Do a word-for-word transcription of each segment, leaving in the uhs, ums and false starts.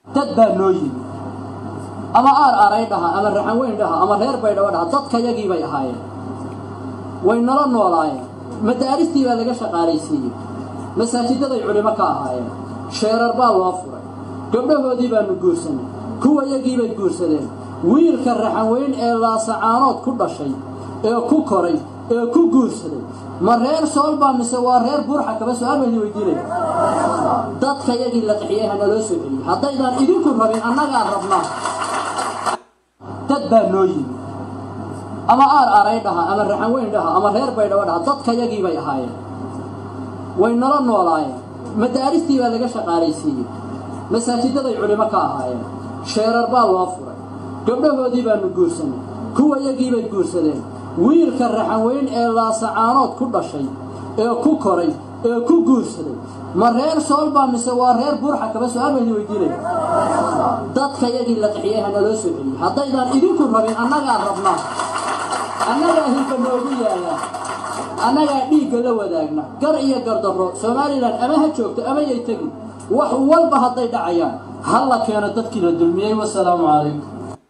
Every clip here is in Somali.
تدبر نوجي أما آر آريدها أما الرحوين لها أما غير بيدها ضد كيجي بي هاي وين نرى وراي مدارستي ولا جش قاريسي مساجد ذي علماء كهاي شير أربعة وافرة قبل هذي بنقولسن كوا يجي بنقولسن وير كالرحوين إلا سعارات كل شيء كو كوري كو قولسن مرير صلبة مسوار غير برحة بس أنا اللي يديري ضد كيجي اللي تحييها نلوسفني حتى إذا إذنكم ربين أنا قربنا تدبر نوجي أما آر آريدها أما الرحوين لها أما غير بيدها ضد كيجي بي هاي وين نرى وراي مدارستي ولا جش قاريسي مساجد ذي علماء كهاي شير أربعة وافرة قبل هذي بنقولسن كوا يجي بنقولسن وير كالرحوين إلا سعارات كل شيء كو كوري كو قولسن مرير صلبة مسوار غير برحة بس أنا اللي يديري ضد كيجي اللي تحييها نلوسفني حتى إذا إذنكم ربين أنا قربنا أنا راهي كموجية أنا قاعد قال وداعنا قرية قردرو سومالي لان أما هتشوفت أما يتجي وحول بهالضيد عيان هلا كانت تذكر الدلمية والسلام عليكم.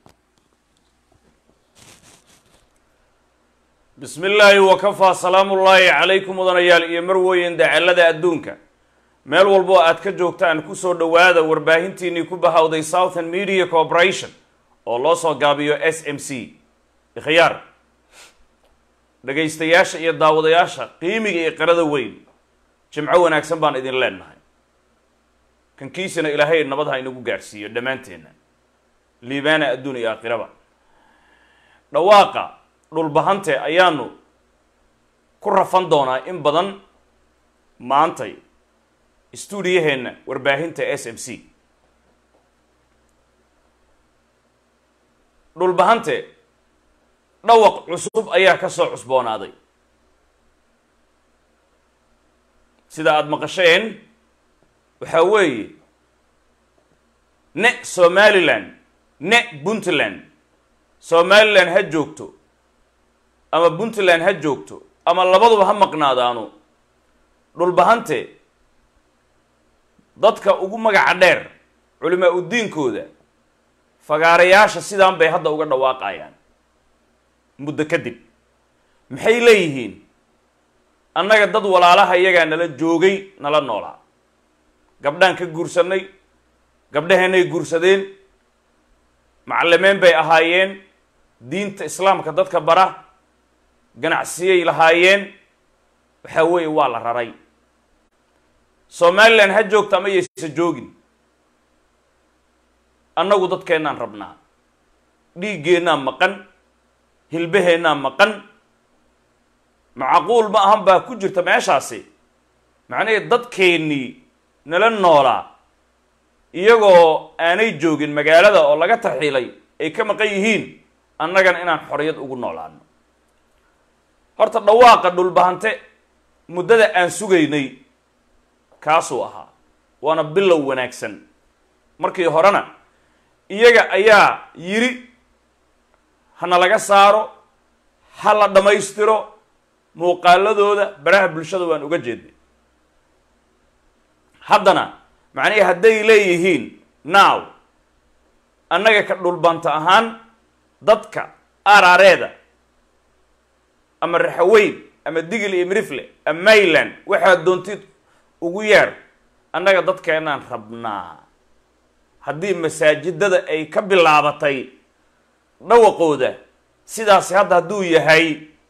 بسم الله وكفى سلام الله عليكم ودنيال يمروين دعلة الدونك مال والبو أتكجوكتان كسر دوادة ورباهنتيني كوبها ودي Southern Media Corporation أو لوسو جابيو إس إم سي خيار dhagaystayaasha iyo daawadayaasha qiimiga iyo qarada weyn jimco wanaagsan baan idin leenahay kankiisana ilaahay nabad ha inagu gaarsiiyo dhamaanteena liibaana adduun iyo aakhiraba dhawaaqa dhulbahante ayaanu ku rafan doonaa in badan maantay stuudiyaheena warbaahinta S M C dhulbahante dhawaq cusub ayaa ka soo cusboonaaday sida aad maqasheen waxa weeye ne Somaliland ne Puntland Somaliland ha joogto ama Puntland ha joogto ama labaduba ha maqnaadaano dhulbahante dadka ugu magaca dheer culimaa u diinkooda fagaarayaasha sidaan bay hadda uga dhawaaqayaan muddo kadib maxay leeyihiin annaga dad walaalaha iyaga nala joogay nala noolaa gabdhaan ka guursanay gabdhaheennay guursadeen macallimeen bay ahaayeen diinta islaamka dadka bara ganacsiyay lahaayeen waxa weeye waa la raray Somaliland ha joogto ama yeesa joogin annagu dadkeennaan rabnaa dhiiggeenaan maqan hilbaheena maqan macquul ma ahan baa ku jirta meeshaasi macnaheed dadkeennii nala noolaa iyagoo aanay joogin magaalada oo laga tarxiilay ay ka maqan yihiin annagana inaan xorriyad ugu noolaano horta dhawaaqa dhulbahante muddada aan sugaynay kaasuu ahaa waana bilow wanaagsan markii horena iyaga ayaa yiri hana laga saaro hala dhamaystiro muuqaaladooda baraha bulshada waan uga jeednay haddana macnaheedu hadday leeyihiin now annaga ka dhulbanta ahaan dadka arareeda ama raxaweyn ama digil iyo mirifle ama Mayland waxa doontid ugu yeer annaga dadkeenaan rabnaa haddii masaajidada ay ka bilaabatay dhawaqooda sidaas hadda haduu yahay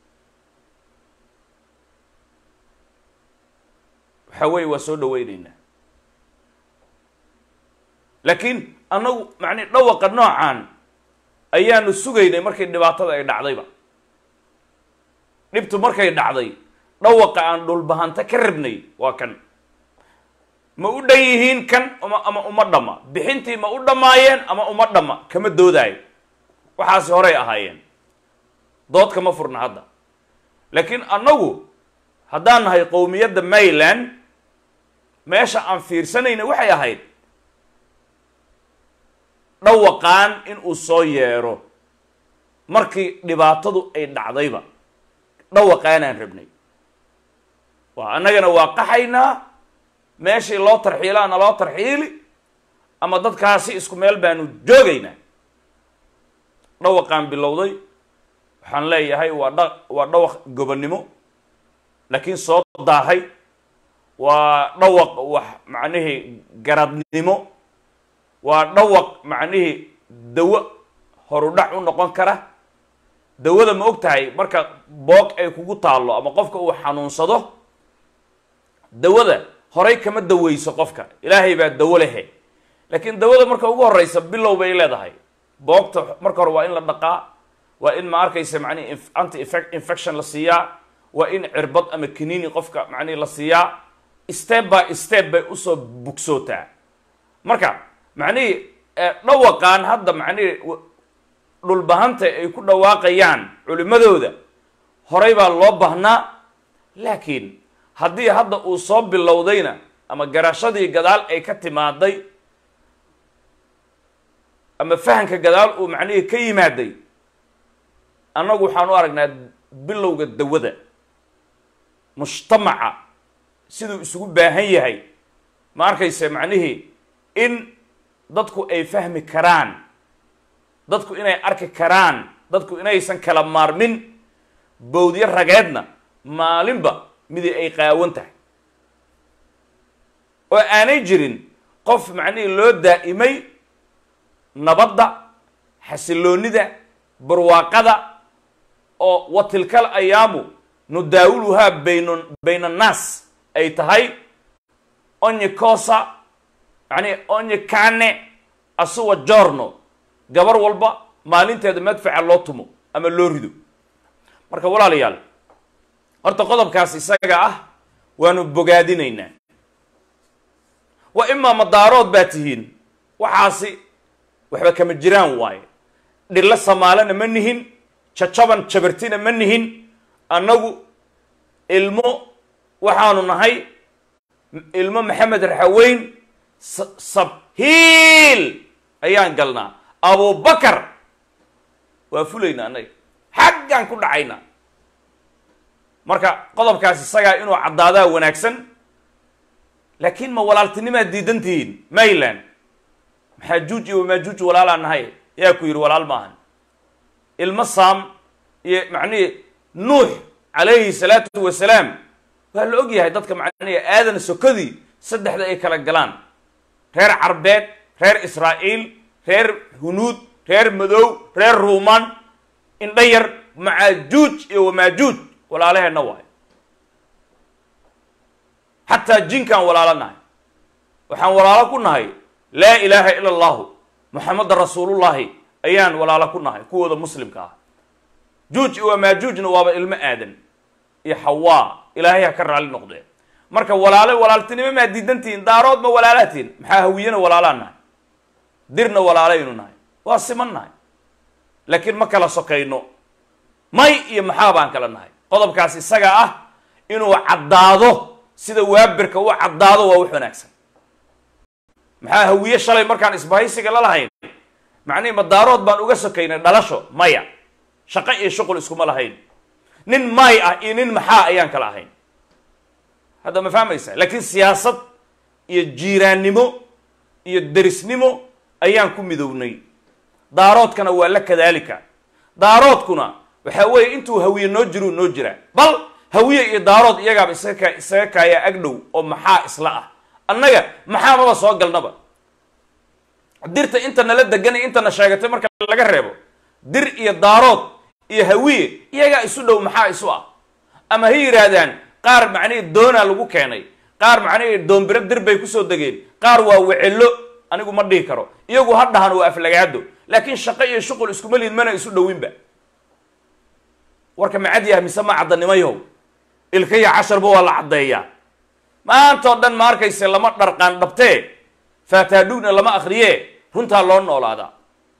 waxa weeye waa soo dhaweynayna laakiin anagu macni dhawaqa noocan ayaanu sugaynay markay dhibaatada ay dhacdayba dhibtu markay dhacday dhawaqa aan dhulbahanta ka rabnay waa kan ma u dhan yihiin kan ama ama uma dhama bixintii ma u dhamaayeen ama uma dhama kama doodaayo waxaasi horey ahaayeen dood kama furna hadda laakiin annagu haddaan nahay qowmiyadda Mayland meesha aan fiirsanayna waxay ahayd dhawaqaan in uu soo yeero markii dhibaatadu ay dhacdayba dhawaqaanaan rabnay waa annagana waa qaxaynaa meeshii loo tarxiilaana loo tarxiili ama dadkaasi isku meel baanu joogaynaa dhawaqaan bilowday waxaan leeyahay waa dha waa dhawaq gobonnimo laakiin soo daahay waa dhawaq wax macnihii garadnimo waa dhawaq macnihii dawo horudhac u noqon kara dawada ma og tahay marka boog ay kugu taallo ama qofka uu xanuunsado dawada horay kama daweyso qofka ilaahay baa dawo lehe laakiin dawada marka ugu horeysa bilow bay leedahay boogta marka hore waa in la dhaqaa waa in ma arkaysa macnihi anti infection la siiyaa waa in cirbad ama kiniini qofka macnihi la siiyaa step by step bay usoo bugsootaa marka macnihi dhawaqaan hadda macnihi dhulbahanta ay ku dhawaaqayaan culimadooda horay baa loo baahnaa laakiin haddii hadda uu soo bilowdayna ama garashadii gadaal ay ka timaaday ama fahanka gadaal uu macnihii ka yimaaday annagu waxaan u aragnaa bilowga dawada mujtamaca siduu isugu baahan yahay ma arkaysa macnihii in dadku ay fahmi karaan dadku inay arki karaan dadku inaysan kala maarmin bowdyo rageedna maalinba midi ay qaawan tahay oo aanay jirin qof macnihii loo daa'imay nabadda xasiloonida barwaaqada oo watilkal ayaamu nudaawuluhaa baynon bayna annaas ay tahay ogni cosa yani ogni cane asuwa jorno gabar walba maalinteeda madfaca loo tumo ama loo rido marka walaalayaal horta qodobkaas isaga ah waanu bogaadinaynaa wa imaa madaarood baa tihiin waxaasi waxba kama jiraan waaye dhilla samaalana ma nihin jajaban jabartina ma nihin annagu ilmo waxaanu nahay ilmo maxamed raxaweyn sabhiil ayaan galnaa abubakar waa fulaynaa annaga xaggaan ku dhacaynaa marka qodobkaas isagaa inuu caddaadaa wanaagsan laakiin ma walaaltinimaad diidan tihiin mayland maxaajuuj iyo wamaajuuj walaalaa nahay yaa ku yidhi walaal maahan ilmo saam iyo macnihii nuux calayhi salaatu wasalaam waa la og yahay dadka macnihi aadan sokodii saddexda ay kala galaan reer carbeed reer israa'iil reer hunuud reer madow reer ruumaan indha yar macaajuuj iyo wamaajuuj walaalaheenna waayo xataa jinkaan walaalo nahay waxaan walaalo ku nahay laa ilaaha ila allahu muxameda rasuulullahi ayaan walaalo ku nahay kuwooda muslimka ah juuj iyo wamaajuujna waaba ilmo aadan iyo xawaa ilaahay ha ka raalli noqdee marka walaale walaaltinimo maa diidantihiin daarood ma walaalaatiin maxaa hawiyena walaalaan nahay dirna walaalaynu nahay waa siman nahay laakiin ma kala sokayno may iyo maxaa baan kala nahay qodobkaas isaga ah inuu caddaado sida waabirka u caddaado waa wax wanaagsan maxaa hawiye shalay markaan isbahaysiga la lahayn macnihi madaarood baan uga sokaynay dhalasho maya shaqo iyo shuqul iskuma lahayn nin may ah iyo nin maxaa ayaan kala ahayn hadda ma fahmaysa laakiin siyaasad iyo jiiraannimo iyo derisnimo ayaan ku midownay daaroodkana waa la kadaalika daaroodkuna waxaa weeye intuu hawiye noo jiruu noo jiraa bal hawiye iyo daarood iyagaaba isaga isaga kaayaa agdhow oo maxaa isla ah annaga maxaa maba soo galnaba dirta inta nala deganay intana sheegatay marka laga reebo dir iyo daarood iyo hawiye iyagaa isu dhow maxaa isu ah ama ha yidhaahdaan qaar macnihii doonaa lagu keenay qaar macnihii doombiro dir bay kusoo degeen qaar waa wecelo anigu ma dhihi karo iyagu ha dhahan waa aflagaado laakiin shaqo iyo shuqul iskuma liid mana isu dhowinba warka macad yaha mise ma caddanimayow ilkaya casharba waa la caddeeyaa maanta oo dhan ma arkayse lama dharqaan dhabtee faataadhugna lama akhriyee runtaa loo noolaadaa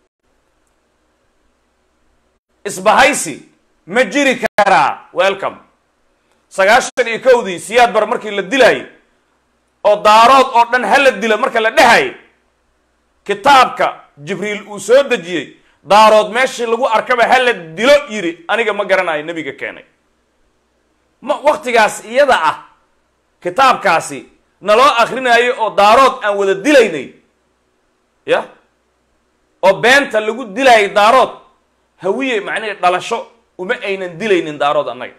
isbahaysi ma jiri karaa welcome sagaashan iyo kowdii siyaad bar markii la dilayay oo daarood oo dhan hala dila marka la dhahay kitaabka jibriil uu soo dejiyey daarood meeshii lagu arkaba hala dilo yidhi aniga ma garanayo nebiga keenay ma waktigaas iyada ah kitaabkaasi naloo akrinaayo oo daarood aan wada dilaynay ya oo beenta lagu dilaayay daarood hawiye macnaha dhalasho uma aynan dilaynin daarood annaga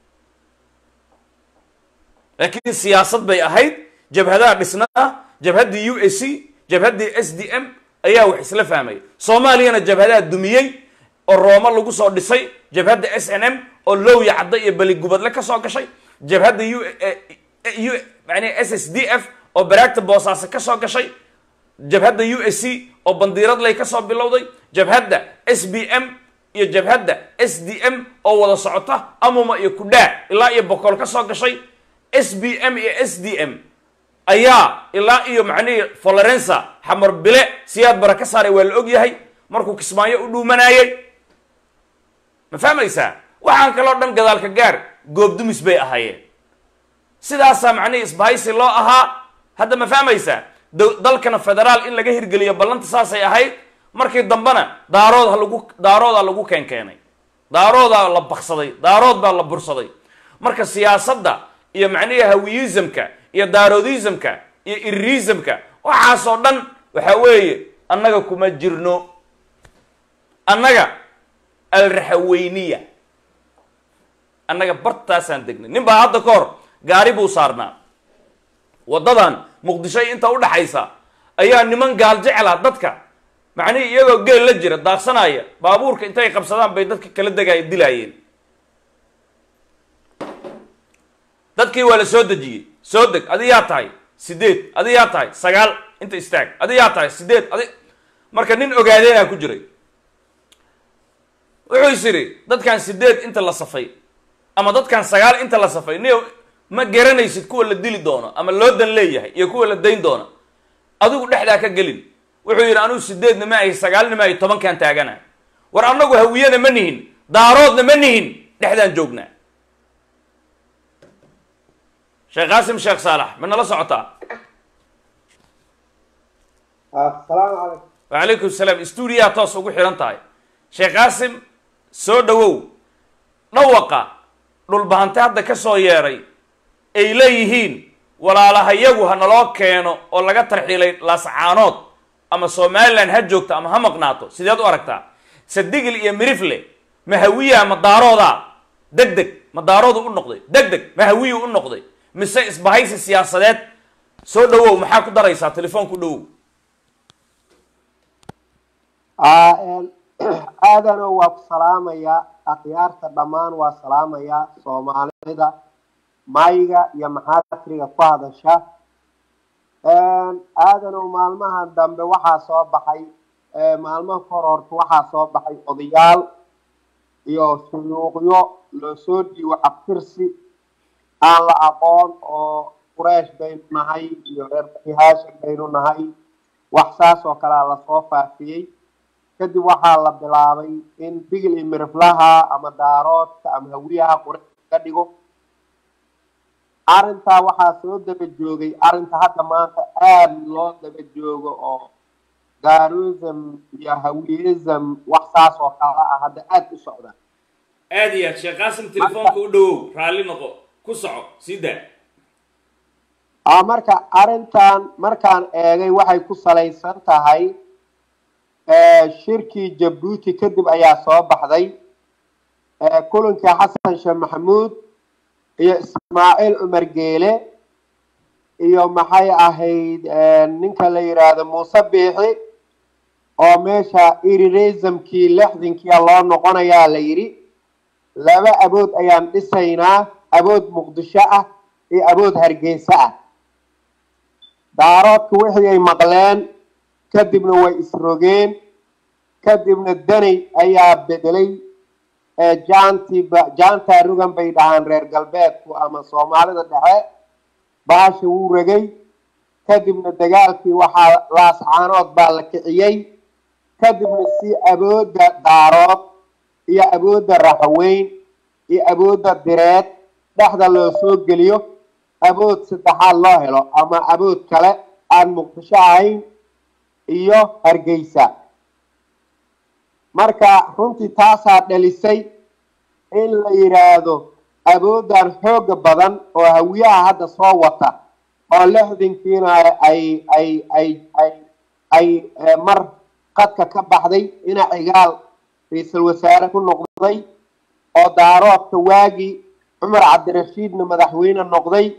laakiin siyaasad bay ahayd jabhadaha dhisnaa jabhaddii u s c jabhaddii s d m ayaa wax isla fahmay soomaaliyana jabhadaha dumiyey oo rooma lagu soo dhisay jabhadda s n m oo lowya cadda iyo beligubadle ka soo gashay jabhadda u u macnaha s s d f oo baraagta boosaaso ka soo gashay jabhadda u s c oo bandiiradley ka soo bilowday jabhadda s b m iyo jabhadda s d m oo wada socota amuma iyo kudhaa ilaa iyo boqol ka soo gashay s b m iyo s d m ayaa ilaa iyo macnihii florensa xamar bile siyaad bara ka saaray waa la og yahay markuu kismaayo u dhuumanayay ma fahmaysaa waxaan kaloo dhan gadaalka gaar goobdumis bay ahaayeen sidaasaa macnihii isbahaysi loo ahaa hadda ma fahmaysaa dalkana federaal in laga hirgeliyo ballanta saasay ahayd markii dambena daarood ha lagu daaroodaa lagu keenkeenay daaroodaa la baksaday daarood baa la bursaday marka siyaasadda iyo macnihii hawiyismka iyo daaroodismka iyo iriismka waxaasoo dhan waxa weeye annaga kuma jirno annaga alraxaweyniya annaga bartaasaan degnay nin baa hadda ka hor gaari buu saarnaa waddadan muqdisho inta u dhaxaysa ayaa niman gaal jecla dadka macnihii iyagoo geel la jira daaqsanaya baabuurka intay qabsadaan bay dadka kala degaya dilaayeen dadkii waa la soo dejiyey soo deg adi yaa tahay sideed adi yaa tahay sagaal inta istaag adi yaa tahay sideed adi marka nin ogaadeenaa ku jiray wuxuu is yidhi dadkan sideed inta la safay ama dadkan sagaal inta la safay ni ma garanaysid kuwa la dili doono ama loo dan leeyahay iyo kuwa la dayn doono adigu dhexdaa ka gelin wuxuu yidhi anugu sideedna ma ahi sagaalna ma ahi tobankan taagana war annagu hawiyana ma nihin daaroodna ma nihin dhexdaan joognaa sheekh qaasim sheekh saalax ma nala socotaa assalaamu calaykum wacalaykum salaam stuudiyaha toos ugu xihan tahay sheekh qaasim soo dhawow dhawaqa dhulbahante hadda ka soo yeedhay ay leeyihiin walaalahayagu ha naloo keeno oo laga tarxiilay laascaanood ama somalilan ha joogto ama ha maqnaato sideed u aragtaa sadigil iyo mirifle ma hawiya ma daarooda deg deg ma daaroodu u noqday deg deg ma hawiyu u noqday mise isbahaysi siyaasadeed soo dhawow maxaa ku daraysaa telefoonku dhawow aadano waa ku salaamayaa akhyaarta dhammaan waa salaamayaa soomaalida maayiga iyo maxaafriga ku hadasha aadano maalmahan dambe waxaa soo baxay maalmaha kor horta waxaa soo baxay odayaal iyo suyuuqyo loo soo dhiibo cabtirsi aan la aqoon oo qureesh baynu nahay iyo reer bani haashim baynu nahay wax saas oo kalea lasoo faafiyey kadib waxaa la bilaabay in bigil iyo miriflaha ama daaroodka ama hawiyaha qureesh ka dhigo arrintaa waxaa soo daba joogay arrinta hadda maanta aada loo daba joogo oo daaroism iyo hawiyism wax saas oo kala ah hadda aada u socda aada iyo aad sheekh qaasim telefoonka u dhawow raalli noqo ku soco sii daa marka arrintan markaan eegay waxay ku salaysan tahay shirkii jabuuti kadib ayaa soo baxday kulankii xasan sheekh maxamuud iyo ismaaciil cumar geele iyo maxay ahayd ninka la yidhaahdo muuse biixi oo meesha irirismkii lixdankia loo noqonayaa la yidhi laba abood ayaan dhisaynaa abood muqdisho ah iyo abood hargeysa ah daaroodka wixii ay maqleen kadibna way isrogeen kadibna danay ayaa bedelay jaantii jaantaa rugan bay dhahaan reer galbeedku ama soomaalida dhexe baasha wuu ragay kadibna dagaalkii waxaa laascaanood baa la kiciyey kadibna si awoodda daarood iyo awoodda raxweyn iyo awoodda direed dhexda loo soo geliyo awood saddexaad loo helo ama awood kale aan muqdisho ahayn iyo hargeysa marka runtii taasaa dhalisay in la yidhaahdo awooddan xooga badan oo hawiyaha hadda soo wata oo lixdankiina ay ay ay ay أي مر قد كبحدي إن عقال رئيس الوزراء كل نقضي أو دارات تواجي عمر عبد الرشيد مدحوين النقضي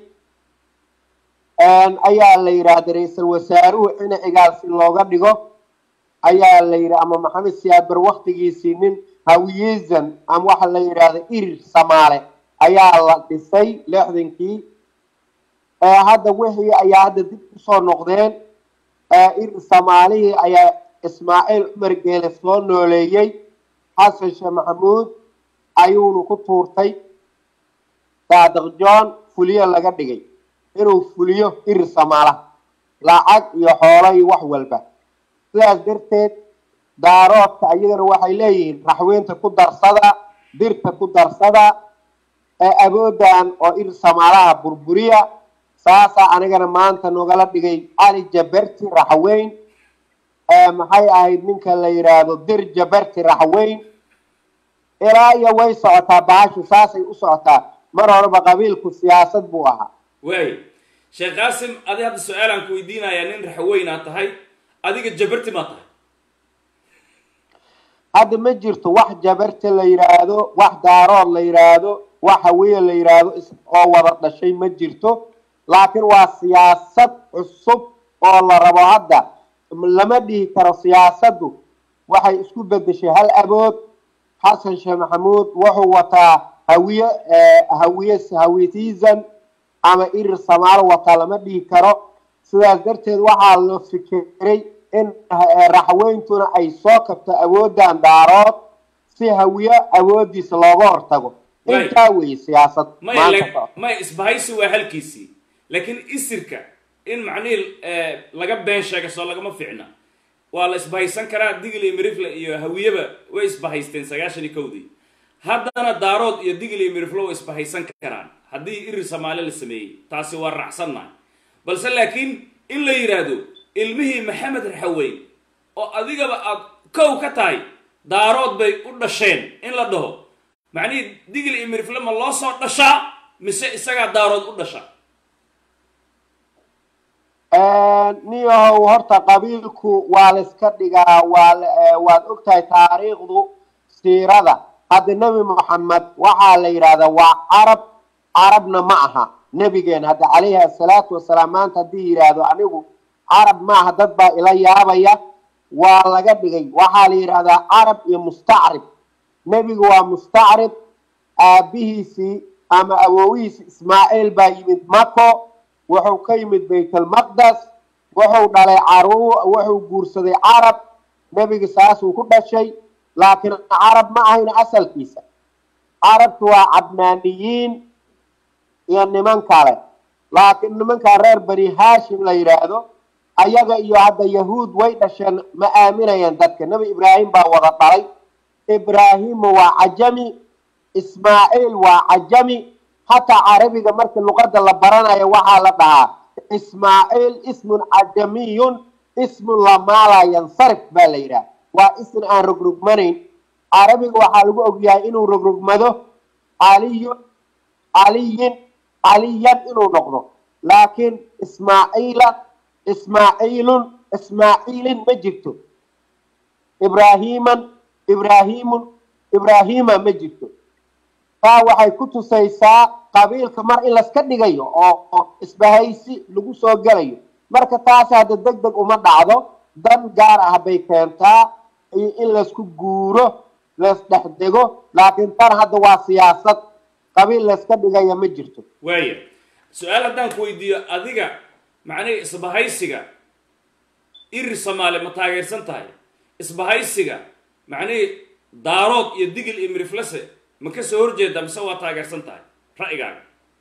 أن أيا اللي يراد رئيس الوزراء إن عقال في اللغة ديجو أيا اللي يراد أما محمد سياد بروقت جيسين هويزن أم واحد اللي يراد إير سمالة أيا الله تسي لحظن كي هذا وحي أيا هذا دب صار نقدين إير سمالة أيا إسماعيل عمر جالسون نوليي حسن شاه محمود أيون كتورتي بعد جان فليا لقى دقي إنه فليا إير سمالة لعق يحولي وحول به سلاس درتت دارات أيضا waxay leeyihiin raxweynta ku darsada dirta ku darsada ee aboodan oo ir samaalaha burburiya saasa anigana maanta nogala dhigay Ali Jabarti raxweyn ee maxay ahayd ninka la yiraahdo dir Jabarti raxweyn ilaa iyo way socotaa baashu saasay u socotaa mar horeba qabiilku siyaasad buu ahaa way Sheekh Qaasim adi hadda su'aalan ku weydiinaya nin raxweyn aad tahay adiga Jabarti ma tahay هذا مجرت واحد جبرت اللي يرادو واحد دارون اللي يرادو واحد هوية اللي يرادو أو وضعنا شيء مجرته لكن وسياسة الصب والله ربع هذا لما دي ترى سياسته واحد اسكو بدي شيء هل أبود حسن شاه محمود وهو تا هوية اه هوية هويتيزن أما إير سمار وتا لما دي ترى سياسة واحد لو فكري إن raxweyntuna ay soo kabto awooddan daarood si hawiye awoodiisa looga hortago intaa way siyaasad maanta ma isbahaysi waa halkiisii laakiin isirka in macniil laga been sheego soo lagama fiicna waa la isbahaysan karaa digil iyo mirifle iyo hawiyeba way isbahaysteen sagaashan iyo kowdii haddana daarood iyo digil iyo mirifle way isbahaysan karaan haddii irir Soomaali la sameeyay taasi waa raacsannahay balse laakiin in la yiraahdo ilmihii Maxamed Raxweyn oo adigaba aad kow ka tahay daarood bay u dhasheen in la dhaho macni digil iyo mirifle ma loo soo dhashaa mise isaga daarood u dhasha ee niyo horta qabiilku waa la iska dhigaa waa waad ogtahay taariikhdu siirada hadda nabi Muhammad waxa la yiraahdaa waa arab arabna ma aha nabigeen hadda alayhi salaatu wasalaam maanta hadii yiraahdo anigu عرب ما هدد با إلا يابايا ولاغا دغاي waxa la yiraahdaa arab iyo musta'rib nabigu waa musta'rib aabihiisi ama awoowiisi Ismaaciil baa yimid Mako wuxuu ka yimid Baytul Maqdis wuxuu dhalay Caruu wuxuu guursaday Arab nabiga saas uu ku dhashay laakiin arab ma ahayn asalkiisa arabtu waa abnaaniyiin iyo niman kale laakiin nimanka reer Bani Haashim la yiraahdo ayaga iyo hadda yahuud way dhasheen ma aaminayaan dadka nabi Ibraahim baa wada dhalay Ibraahim waa ajami Ismaaciil waa ajami hatta arabiga markii luqadda la baranayo waxa la dhahaa Ismaaciil ismun ajamiyun ismun la mala yansarif baa la yiraahdaa waa ism aan rogrogmanayn arabiga waxa lagu ogyahay inuu rogrogmado aliyo aliyin aliyan inuu noqdo laakiin Ismaaciila إسماعيل إسماعيل مجدته إبراهيما إبراهيم إبراهيم مجدته فهو حيكون سيسا قبيل كمر إلا سكدي جيو أو إسبهايسي لجو سو جريو مركز تاسع هذا دق دق وما دعوه دم جارها بيكنتا إلا سكو جورو لسه دقو لكن ترى هذا وسياسة قبيل لسكدي جيو مجدته. ويا سؤال هذا كويدي أديكا معني إسبهايسيجا إير سمالة متاجر سنتاي إسبهايسيجا معني دارات يدقل إمرفلسة مكسور جدا مسوى تاجر سنتاي رأيك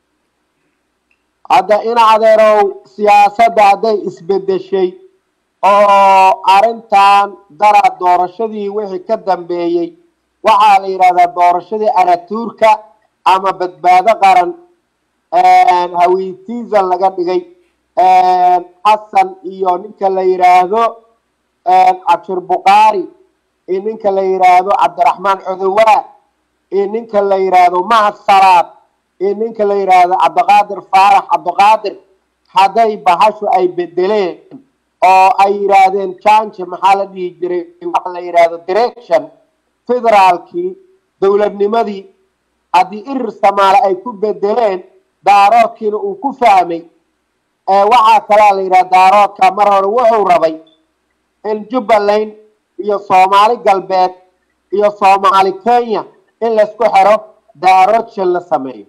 هذا إن عذروا سياسة هذا إثبات الشيء أو أرنتان درا دور الشدي وحي كدم بيجي وعلى هذا دور الشدي أنا تركا أما بدبادة قرن هويتيزا لقد جاي حسن iyo ninka la yiraahdo Abshir Buqaari iyo ninka la yiraahdo Cabdiraxmaan Cuduwa iyo ninka la yiraahdo Mahad Salaad iyo ninka la yiraahdo Cabdiqaadir Faarax Cabdiqaadir haday bahashu ay bedeleen oo ay yiraahdeen change maxaa la dhihi jiray waxa la yiraahdo direction federaalkii dowladnimadii haddii irir Soomaali ay ku bedeleen daaroodkiina uu ku fahmay ee waxa kale la yiraahdo daaroodka mar hore wuxuu rabay in Jubbaland iyo Soomaali galbeed iyo Soomaali Kenya in la isku xiro daarood shil la sameeyo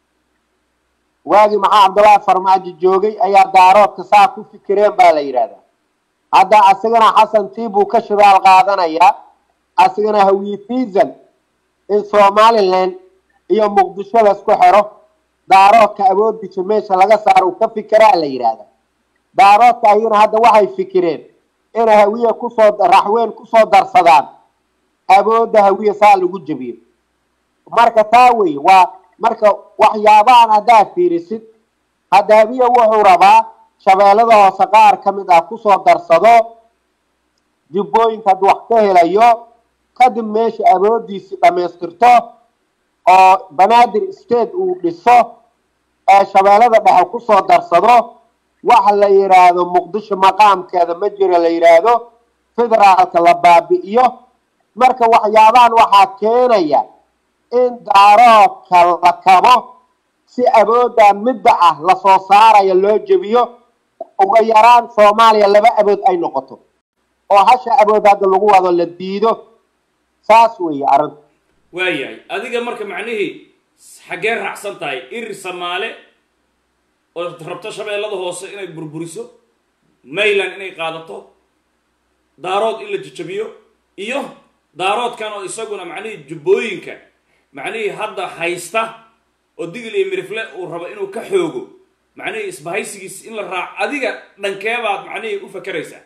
waagi maxaa Cabdullaahi Farmaajo joogay ayaa daaroodka saa ku fikireen baa la yiraahdaa hadda asagana Xasan Tiibu ka shidaal qaadanaya asagana hawiyifiisan in Somaliland iyo Muqdisho la isku xiro daaroodka awoodiisa meesha laga saaro ka fikiraa la yiraahdaa daaroodka ayina hadda waxay fikireen in hawiye ku soo raxween ku soo darsadaan awoodda hawiye saa lagu jabiyo marka taa way waa marka waxyaabahan hadda fiirisid hadda hawiye wuxuu rabaa shabeellada hoose qaar kamid ah ku soo darsado jubbooyinka wax ka helayo kadib meesha awoodiisa dhameystirto oo banaadir state uu dhiso ee shabeellada dhexe ku soo darsado waxa la yiraahdo Muqdisho maqaamkeeda ma jiro la yiraahdo federaalka la baabi'iyo marka waxyaabahan waxa keenaya in daaroodka la kabo si awoodda midda ah la soo saarayo loo jabiyo ugu yaraan Soomaaliya laba awood ay noqoto oo hasha awoodda lagu wado la diido saas weey arrin waayahay adiga marka macnihii xagee raacsan tahay irir Soomaali oo rabto shabeellada hoose inay burburiso maylan inay qaadato daarood in la jajabiyo iyo daaroodkan oo isaguna macnihii jubbooyinka macnihii hadda haysta oo digil iyo mirifle uu rabo inuu ka xoogo macnihii isbahaysigiis in la raac adiga dhankeebaad macnihii u fakaraysaa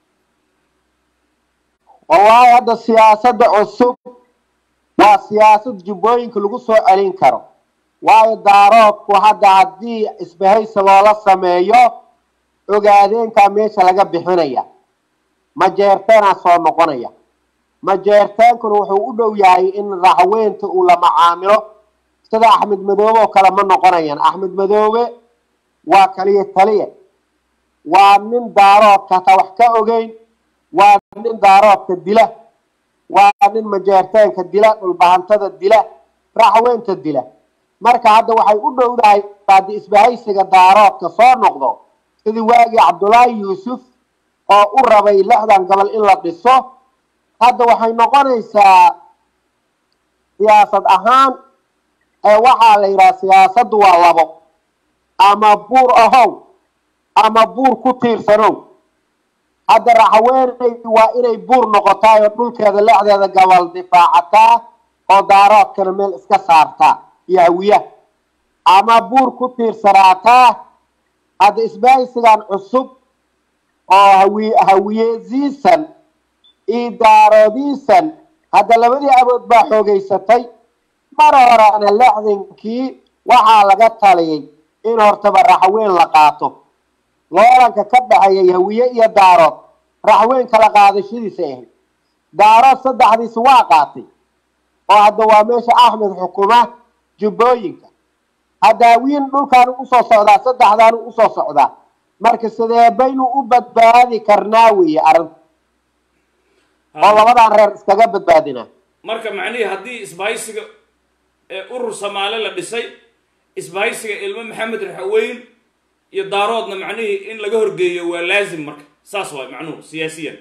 wallahi hadda siyaasadda cusub waa siyaasad jubbooyinka lagu soo celin karo waayo daaroodku hadda haddii isbahaysi loola sameeyo ogaadeenka meesha laga bixinaya majeerteena soo noqonaya majeerteenkuna wuxuu u dhow yahay in raxweynta uu la macaamilo sida Axmed Madoobe oo kale ma noqonayaan Axmed Madoobe waa kaliya taliye waa nin daaroodka ta wax ka ogeyn waa nin daaroodka dila waa nin majeerteenka dila dhulbahantada dila raxweynta dila marka hadda waxay u dhowdahay baad isbahaysiga daaroodka soo noqdo sidii waagi Cabdullaahi Yuusuf oo u rabay lixdan gobol in la dhiso hadda waxay noqonaysaa siyaasad ahaan ee waxa la yiraahdaa siyaasaddu waa labo ama buur ahow ama buur ku tiirsanow hadda raxweynaydu waa inay buur noqotaa oo dhulkeeda lixdeeda gobol difaacataa oo daaroodkana meel iska saartaa iyo hawiye ama buur ku tiirsanaataa hadda isbahaysigan cusub oo hawiye hawiyeziisan iyo daaroodiisan hadda labadii awood baa xoogaysatay mar horena lixdankii waxaa laga taliyay in hortaba raxweyn la qaato loolanka ka dhaxeeyay hawiye iyo daarood raxweyn kala qaadashadiisa ah daarood saddexdiisa waa qaatay oo hadda waa meesha Axmed xukuma jubbooyinka hadda wiin dhulkaan u soo socdaa saddexdaan u soo socdaa marka sidee baynu u badbaadi karnaa weeye arrin oo labadan reer iskaga badbaadina marka macnihii haddii isbahaysiga ee urur Soomaali la dhisay isbahaysiga ilmo Maxamed Raxweyn iyo daaroodna macnihii in laga horgeeyo waa laazim marka saas waa macnuhu siyaasiyan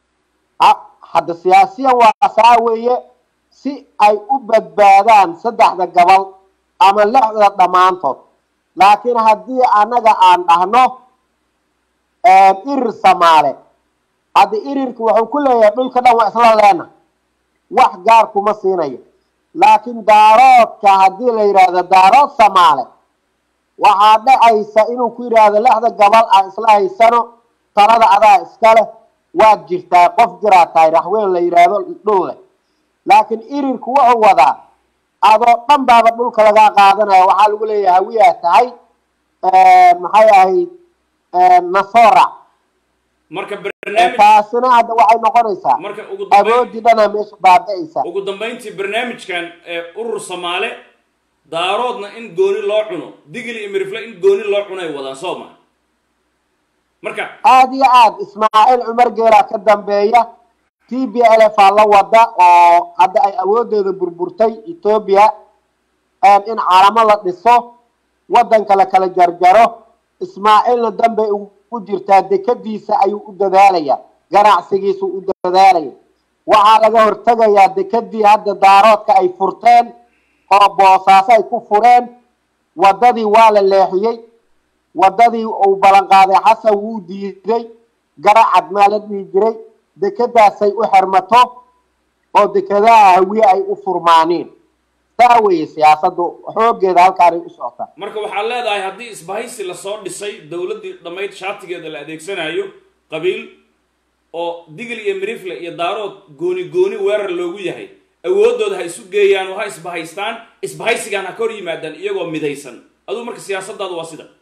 hadda siyaasiyan waa saa weeye si ay u badbaadaan saddexda gobol ama lixda dhamaantood laakiin haddii anaga aan dhahno ee irir Soomaali hadda irirku wuxuu ku leeyahay dhulka dhan waa isla leena wax gaar kuma siinayo laakiin daaroodka haddii la yiraahdo daarood Soomaali waxaa dhacaysa inuu ku yiraahdo lixda gobol aan isla haysano talada adaa iska leh waad jirtaa qof jiraa tahay raxweyn la yiraahdo dhul leh laakiin irirku wuxuu wadaa adoo dhan baaba dhulka laga qaadanaya waxaa lagu leeyahay hawiyaa tahay ee maxay ahayd ee nasora marka barnaamij taasina hadda waxay noqonaysaa marka ugu dambeyn awoodii dhana meesha baaba'aysa ugu dambeyntii barnaamijkan ee urur Soomaali daaroodna in gooni loo cuno digil iyo mirifle in gooni loo cuno ay wadaan Soomaali marka aad iyo aad ismaaciil cumar geela ka dambeeya t b l f aa la wada oo hadda ay awoodooda burburtay etoobiya in caalamo la dhiso waddanka la kala jarjaro ismaaciilna danbay ugu jirtaa dekadiisa ayuu u dadaalaya ganacsigiisu u dadaalaya waxaa laga hortegayaa dekadii hadda daaroodka ay furteen oo boosaaso ay ku fureen waddadii waa la leexiyey waddadii uu ballanqaaday xasan wuu diiday garacad maa la dhihi jiray dekadaasay u xirmato oo dekadaha hawiye ay u furmaaniin saa weeye siyaasaddu xooggeeda halkaanay u socotaa marka waxaad leedahay haddii isbahaysi lasoo dhisay dowladdii dhammayd shaatigeeda la adeegsanayo qabiil oo digil iyo mirifle iyo daarood gooni gooni weerar loogu yahay awoodooda ha isu geeyaan oo ha isbahaystaan isbahaysigaan ha ka hor yimaadaan iyagoo midaysan aduu marka siyaasadaadu waa sida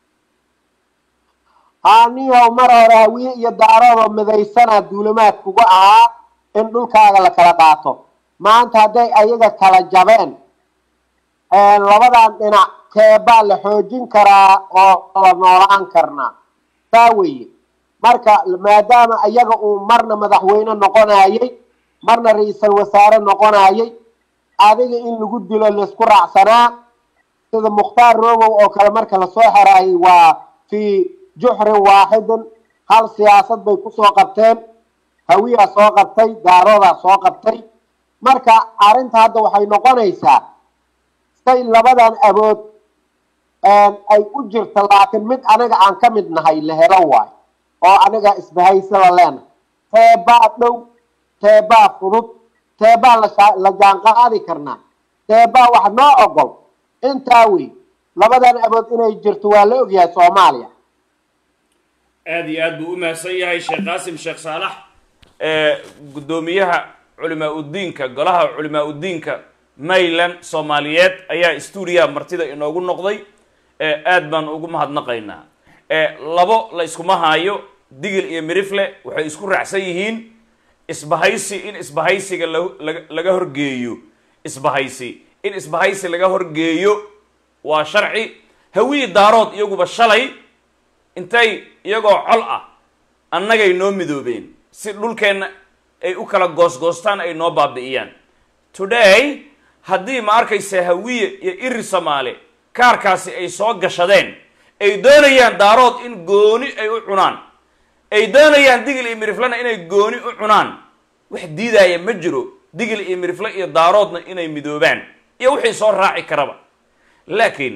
haaniyow mar hore hawiye iyo daaroodoo midaysanaa duulamaad kuga ahaa in dhulkaaga la kala qaato maanta hadday ayaga kala jabeen labadan dhinac keebaa la xoojin karaa oo la noolaan karnaa saa weeye marka maadaama iyaga uu marna madaxweyne noqonayay marna ra-iisul wasaare noqonayay adiga in lagu dilo laysku raacsanaa sida mukhtaar robow oo kale marka lasoo xeraayay waa fii juxrin waaxidin hal siyaasad bay kusoo qabteen hawiyaa soo qabtay daaroodaa soo qabtay marka arrinta hadda waxay noqonaysaa say labadan abood ay u jirta laakiin mid anaga aan ka mid nahay la helo waay oo anaga isbahaysada leenahay teebaa dhow teebaa fudud teebaa la jaanqaadi karnaa teebaa wax noo ogol intaa wey labadan abood inay jirto waa la ogyahay soomaaliya aad iyo aad buu u mahadsan yahay sheekh qaasim sheekh saalax guddoomiyaha culimaa udiinka golaha culimaa udiinka mayland soomaaliyeed ayaa stuudiyaha martida inoogu noqday aad baan ugu mahadnaqaynaa labo la iskuma haayo digil iyo mirifle waxay isku raacsan yihiin isbahaysi in isbahaysiga laga horgeeyo isbahaysi in isbahaysi laga horgeeyo waa sharci hawiyi daarood iyaguba shalay intay iyagoo col ah annagay noo midoobeen si dhulkeenna ay u kala goosgoostaan ay noo baabi'iyaan today haddii ma arkaysa hawiye iyo iri soomaali kaarkaasi ay soo gashadeen ay doonayaan daarood in gooni ay u cunaan ay doonayaan digil iyo miriflena inay gooni u cunaan wax diidaaya ma jiro digil iyo mirifle iyo daaroodna inay midoobaan iyo wixii soo raaci karaba laakiin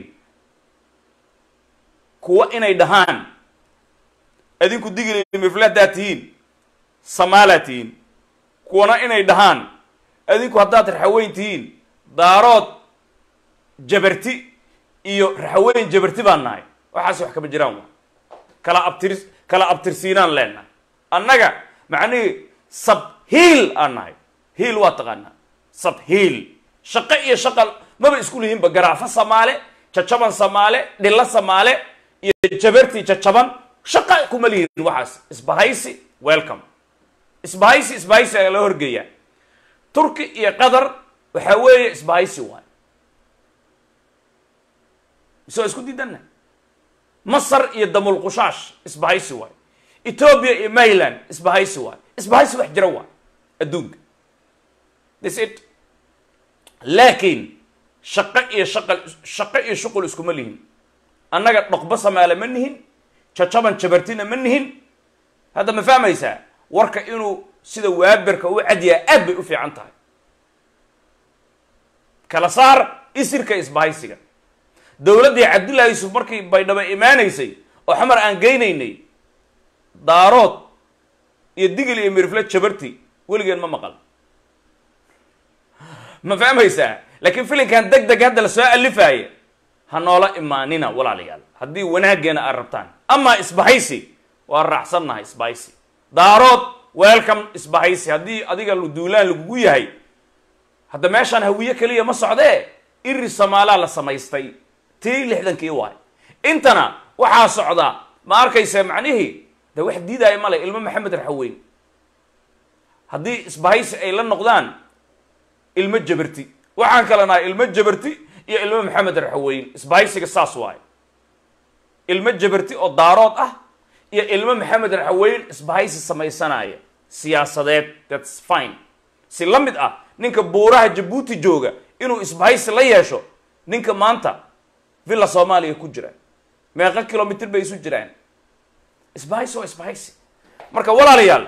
kuwa inay dhahaan adinku digil iyo mirifle haddaad tihiin samaalaad tihiin kuwana inay dhahaan adinku haddaad raxaweyn tihiin daarood jabarti iyo raxaweyn jabarti baan nahay waxaas wax kama jiraan wa kala abtir kala abtirsiinaan leenahay annaga macnihii sab hiil aan nahay hiil waa taqaanaa sab hiil shaqo iyo shaqal maba isku lihiinba garaafo samaale jajaban samaale dhilla samaale iyo jabarti jajaban shaqa kuma lihiin waxaas isbahaysi welcome isbahaysi isbahaysi ayaa loo horgeeyaa turki iyo qatar waxaa weeye isbahaysi waay mise waa isku diidanna masar iyo damulqushaash isbahaysi waay ethoobia iyo mayland isbahaysi waay isbahaysi wax jira waay adduunka this it laakiin shaqo iyo shaqal shaqo iyo shuqul iskuma lihin annaga dhoqba samaale ma nihin jajaban jabartina ma nihin hadda ma fahmaysaa warka inuu sida waaberka u cadyaa aad bay u fiican tahay kala saar isirka isbahaysiga dowladdii cabdullaahi yuusuf markii baydhabo imaanaysay oo xamar aan geynaynay daarood iyo digil iyo mirifle jabarti weligeen ma maqal ma fahmaysaa laakiin filinkan deg deg hadda la soo alifaaya ha noola imaanina walaalayaal haddii wanaaggeena aad rabtaan amaa isbahaysi waa raacsannahay isbahaysi daarood welcome isbahaysi haddii adiga duulaan lagugu yahay hadda meeshaan hawiye keliya ma socdee iri somaalaa la samaystay tii lixdankii waay intana waxaa socda ma arkaysa macnihii de wax diidaaya male ilmo maxamed raxaweyn haddii isbahaysi ay la noqdaan ilmo jabarti waxaan kala nahay ilmo jabarti iyo ilmo maxamed raxaweyn isbahaysiga saas waaye ilmo jabarti oo daarood ah iyo ilmo maxamed raxweyn isbahaysi samaysanaya siyaasadeed, that's fine. si la mid ah ninka buuraha Jabuuti jooga inuu isbahaysi la yeesho ninka maanta villa Soomaaliya ku jira meeqa kilomitir bay isu jiraan. isbahaysi waa isbahaysi. marka walaalayaal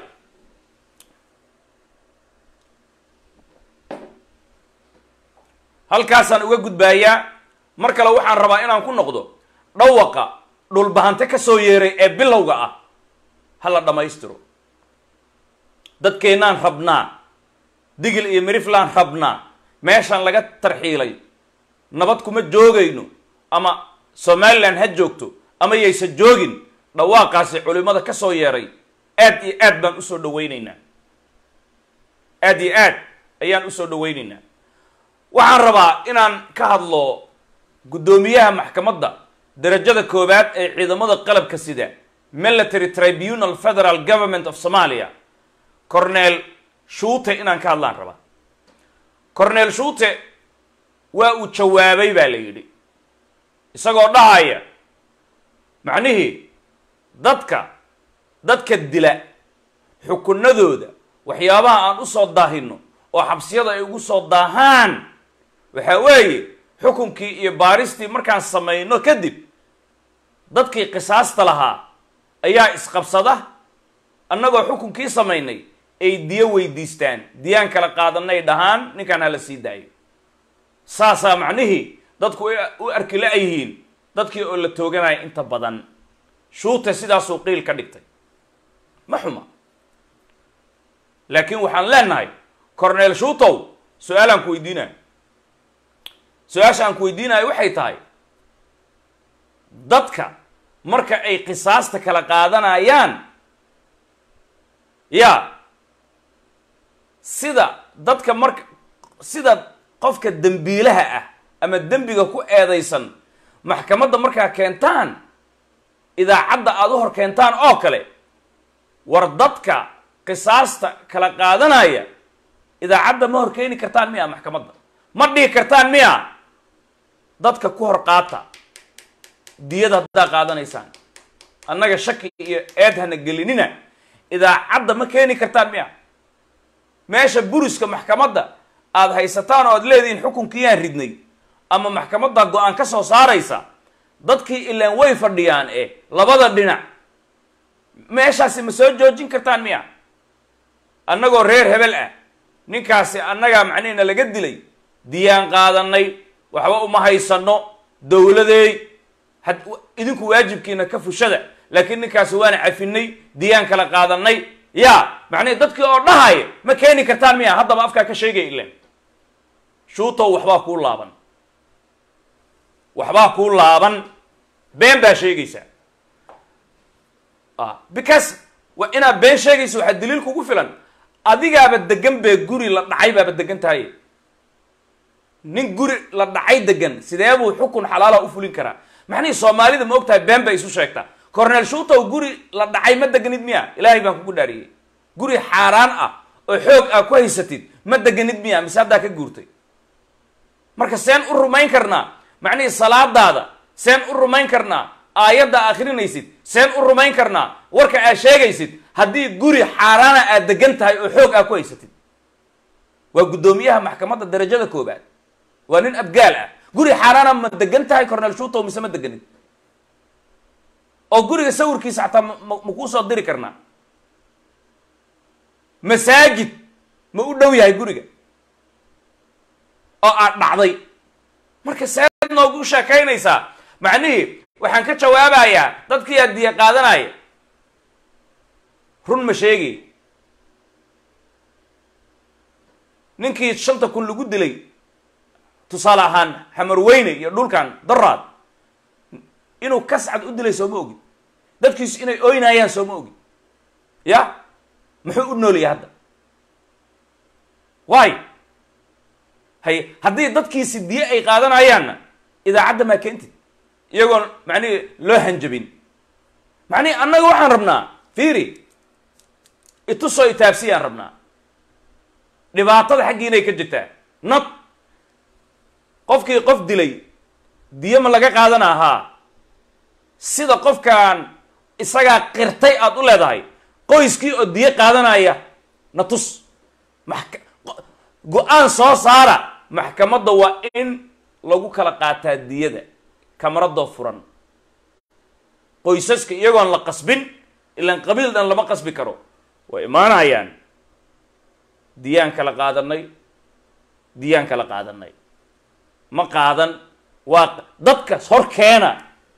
halkaasaan uga gudbaayaa. mar kale waxaan rabaa inaan ku noqdo dhawaqa dhulbahante ka soo yeeray ee bilowga ah hala dhamaystiro. dadkeenaan rabnaa, digil iyo miriflaan rabnaa, meeshaan laga tarxiilay nabad kuma joogayno, ama Somaliland ha joogto ama yaysa joogin. dhawaaqaasi culimada ka soo yeeray aad iyo aad baan usoo dhawaynaynaa, aad iyo aad ayaan usoo dhawaynaynaa. waxaan rabaa inaan ka hadlo guddoomiyaha maxkamadda darajada koowaad ee ciidamada qalabka sida Military Tribunal Federal Government of Somalia, Cornel Shuute inaan ka hadlaan rabaa. Cornel Shuute waa uu jawaabay baa la yidhi isagoo dhahaya macnihii dadka dadka dila xukunadooda waxyaabaha aan u soo daahino oo xabsiyada ay ugu soo daahaan waxa weeye xukunkii iyo baaristii markaan samayno kadib dadkii qisaasta lahaa ayaa isqabsada, annagoo xukunkii samaynay ay diyo weydiistaan, diyaan kala qaadanay dhahaan ninkaan hala sii daayo. saasaa macnihii dadku u arki la-yihiin dadkii oo la tooganaya inta badan. Shuute sidaasuu qiil ka dhigtay, ma xuma. laakiin waxaan leenahay Cornel Shuutow su-aalaan ku weydiinayo su-aasha aan ku weydiinayo waxay tahay dadka marka ay qisaasta kala qaadanayaan ya sida dadka marka sida qofka dembiilaha ah ama dembiga ku eedaysan maxkamadda markaa keentaan idaacadda aad u hor keentaan oo kale, war dadka qisaasta kala qaadanaya idaacadda ma hor keeni kartaan miya? maxkamadda ma dhihi kartaan miya dadka ku hor qaata diyada haddaa qaadanaysaan, annaga shaki iyo eed hana gelinina, idaacadda ma keeni kartaan miya? meesha buriska maxkamadda aad haysataan oo aad leedihiin xukunkiyaan ridnay ama maxkamadda go-aan ka soo saaraysa, dadkii ilaan way fadhiyaan eh labada dhinac, meeshaasi ma soo joojin kartaan miya? annagoo reer hebel ah ninkaasi annagaa macnihina laga dilay, diyaan qaadanay, waxba uma haysano, dowladeey had idinku waajibkiina ka fushada, laakiin ninkaasi waana cafinay, diyaan kala qaadanay. ya macnihi dadkii oo dhahaya ma keeni kartaan miya? haddaba afkaa ka sheegay ilaan. Shuutow waxbaa kuu laaban, waxbaa kuu laaban, been baa sheegaysaa. ah because waa inaad been sheegaysa waxaa daliil kugu filan, adigaaba degan bee guri la dhacay baaba degan tahay. nin guri la dhacay degan sidee buu xukun xalaala u fulin karaa? macnihii soomaalida ma ogtahay been bay isu sheegtaa. Cornel Shuutow guri la dhacay ma deganid miya? ilaahay baan kugu dhaariyey. guri xaaraan ah oo xoog aa ku haysatid ma deganid miya? mise haddaa ka guurtay? marka seen u rumayn karnaa macnihii salaadaada? seen u rumayn karnaa aayadda akhrinaysid? seen u rumayn karnaa warka aad sheegaysid haddii guri xaaraana aad degan tahay oo xoog aa ku haysatid? waa guddoomiyaha maxkamadda darajada koobaad, waa nin abgaal ah. guri xaaraana ma degan tahay Cornel Shuutow mise ma deganid? oo guriga sawirkiisa xataa ma kuu soo diri karnaa? masaajid ma u dhow yahay guriga oo aad dhacday? marka seed noogu sheekaynaysaa? macnihii waxaan ka jawaabayaa dadkii aad diya qaadanaya run ma sheegi. ninkii shanta kun lagu dilay tusaale ahaan Xamarweyne iyo dhulkan daraad inuu kascad u dilay soo ma ogi? dadkiisu inay ooynayaan soo ma ogi? ya muxuu u noolyahay hadda? waay hay haddii dadkiisi diye ay qaadanayaanna idaacadda maa keentid iyagoon macnihi loo hanjabin? macnihi annaga waxaan rabnaa fiiri itusoo itaabsiyaan rabnaa, dhibaatada xaggiinay ka jirtaa. nab qofkii qof dilay diye ma laga qaadana? haa. sida qofkan isagaa qirtay aad u leedahay qoyskii oo diye qaadanaya na tus go-aan soo saara maxkamadda waa in lagu kala qaataa diyada kamaradoo furan qoysaska iyagoon la qasbin ilaan qabiil dhan lama qasbi karo way imaanayaan diyaan kala qaadanay diyaan kala qaadanay ma qaadan waa dadka hor keena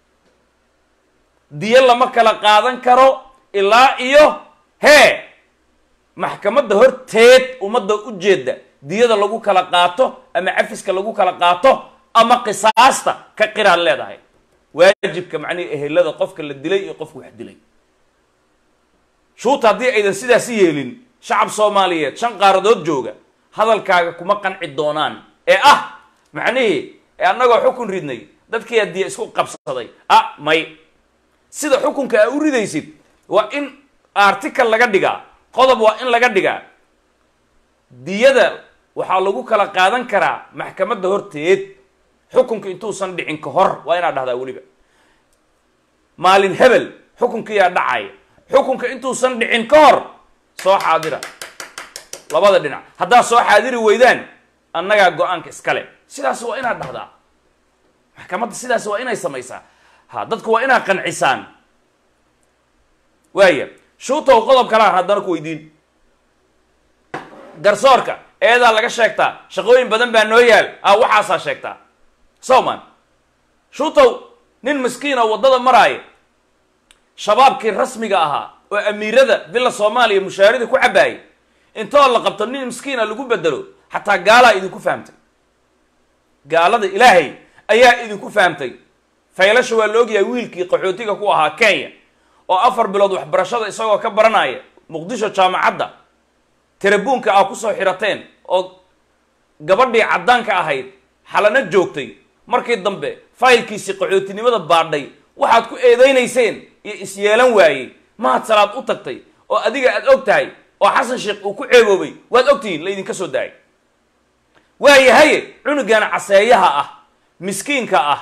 diyo lama kala qaadan karo ilaa iyo hee maxkamadda horteed ummadda u jeeda diyada lagu kala qaato ama cafiska lagu kala qaato ama qisaasta ka qiraad leedahay waajibka macnihi ehelada qofka la dilay iyo qofka wax dilay shuuta haddii aydan sidaasi yeelin shacab soomaaliyeed shan qaaradood jooga hadalkaaga kuma qanci doonaan ee ah macnihii ee annagoo xukun ridnay dadkii hadiya isku qabsaday ah may sida xukunka aa u ridaysid waa in article laga dhigaa qodob waa in laga dhigaa diyada waxaa lagu kala qaadan karaa maxkamadda horteed xukunka intuusan dhicin ka hor waa inaad dhahdaa weliba maalin hebel xukunkiyaa dhacaya xukunka intuusan dhicin ka hor soo xaadira labada dhinac haddaa soo xaadiri weydaan annagaa go-aanka iskale sidaas waa inaad dhahdaa maxkamadda sidaas waa inay samaysaa ha dadku waa inaad qancisaan waaya shuutow qodob kalaan haddana ku weydiin garsoorka eedaa laga sheegtaa shaqooyin badan baa noo yaal ah waxaasaa sheegtaa sowman shuutow nin miskiina waddada maraaya shabaabkii rasmiga ahaa oo amiirada villa soomaaliya mushaarida ku cabaayay intoo la qabto nin miskiina lagu bedelo xataa gaalaa idinku fahamtay gaalada ilaahay ayaa idinku fahamtay faylasha waa la ogyahay wiilkii qaxootiga ku ahaa kenya oo afar bilood waxbarashada isagoo ka baranaya muqdisho jaamacadda terabuunka aa kusoo xirateen oo gabadhii caddaanka ahayd xalana joogtay markii dambe faylkiisii qaxootinimada baadhay waxaad ku eedaynayseen iyo isyeelan waayey mahad salaad u tagtay oo adiga aad og tahay oo xasan sheekh uu ku ceeboobay waad ogtihiin laydinka soo daayay waayahaye cunugan caseeyaha ah miskiinka ah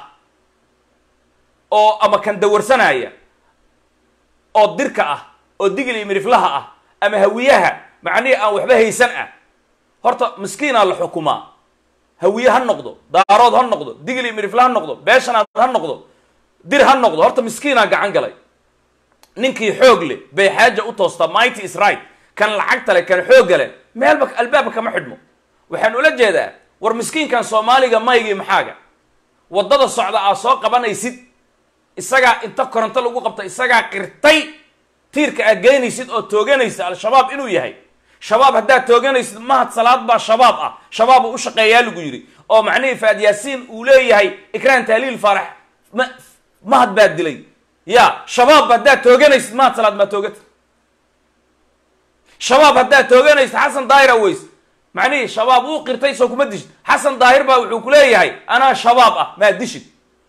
oo ama kan dawarsanaya oo dirka ah oo digil iyo miriflaha ah ama hawiyaha macnihii aan waxba haysan ah horta miskiinaa la xukumaa hawiye ha noqdo daarood ha noqdo digil iyo mirifla ha noqdo beeshanaad ha noqdo dir ha noqdo horta miskiinaa gacan galay ninkii xoog leh bay xaaja u toostaa mighty is right kan lacagta leh kan xoogga leh meelba albaabka kama xidhmo waxaan ula jeedaa war miskiinkan soomaaliga maygii maxaaga waddada socda aa soo qabanaysid isagaa inta koronto lagu qabta isagaa qirtay tiirka aad geynaysid oo tooganaysa al-shabaab inuu yahay shabaab haddaad tooganaysid mahad salaad baa shabaab ah shabaab uu u shaqeeyaa lagu yidhi oo macnihii faad yaasiin uu leeyahay ikraan tahliil faarax ma mahad baad dilay ya shabaab haddaad tooganaysid mahad salaad maa toogata shabaab haddaad tooganaysid xasan daahir aweys macnihii shabaab uu qirtay soo kuma dishid xasan daahir baa wuxuu ku leeyahay anaa shabaab ah maa dishid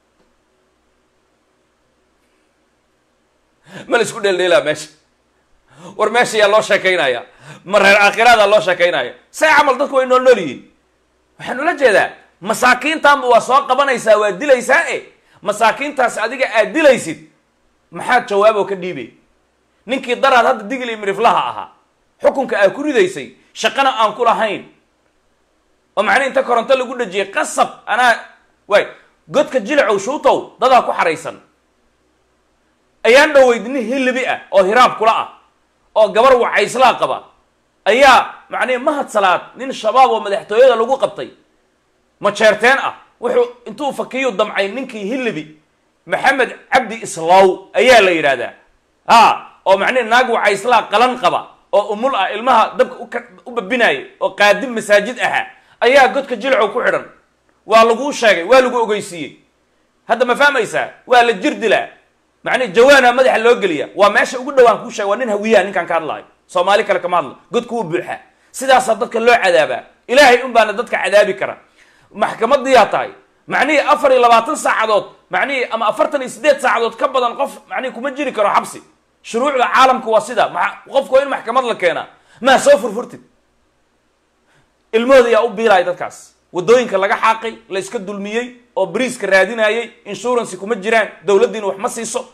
ma la isku dheeldheelaa meesha war meesha yaa loo sheekaynaya ma reer aakhiraada loo sheekaynaya say camal dadku way nool nool yihiin waxaan ula jeedaa masaakiintaanba waa soo qabanaysaa waa dilaysaa e masaakiintaas adiga aad dilaysid maxaad jawaaboo ka dhiibay ninkii daraad hadda digil iyo miriflaha ahaa xukunka aad ku ridaysay shaqana aan ku lahayn oo macnii inta koronto lagu dhajiyay qasab anaa waay godka jilicow shuutow dadaa ku xaraysan ayaan dhaweyd nin hilibi ah oo hiraab kula ah oo gabar wacayslaa qaba ayaa macnihi mahad salaad nin shabaab oo madaxtooyada lagu qabtay majeerteen ah wuxuu intuu fakiyu damcay ninkii hilibi maxamed cabdi islaaw ayaa la yidhaahdaa ha oo macnihi naag wacayslaa qalan qaba oo umul ah ilmaha dabka u babinaya oo qaadim masaajid ahaa ayaa godka jilcow ku xidhan waa laguu sheegay waa lagu ogeysiiyey hadda ma fahmaysaa waa la jir dilaa macnihi jawaana madaxa loo geliya waa meesha ugu dhawaan kuu sheegay waa nin hawiyaha ninkaan ka hadlayo soomaali kale kama hadla godku wuu buuxaa sidaasaa dadka loo cadaabaa ilaahay un baana dadka cadaabi kara maxkamadiyaa tahay macnihii afar iyo labaatan saacadood macnihii ama afartan iyo siddeed saacadood ka badan qof macnihi kuma jiri karo xabsi shuruucda caalamka waa sida ma qofku waa in maxkamad la keenaa maa soo furfurtid ilmahooda yaa u biilaya dadkaas waddooyinka laga xaaqay la iska dulmiyey oo bariiska raadinayay insurance kuma jiraan dowladdiina wax ma siiso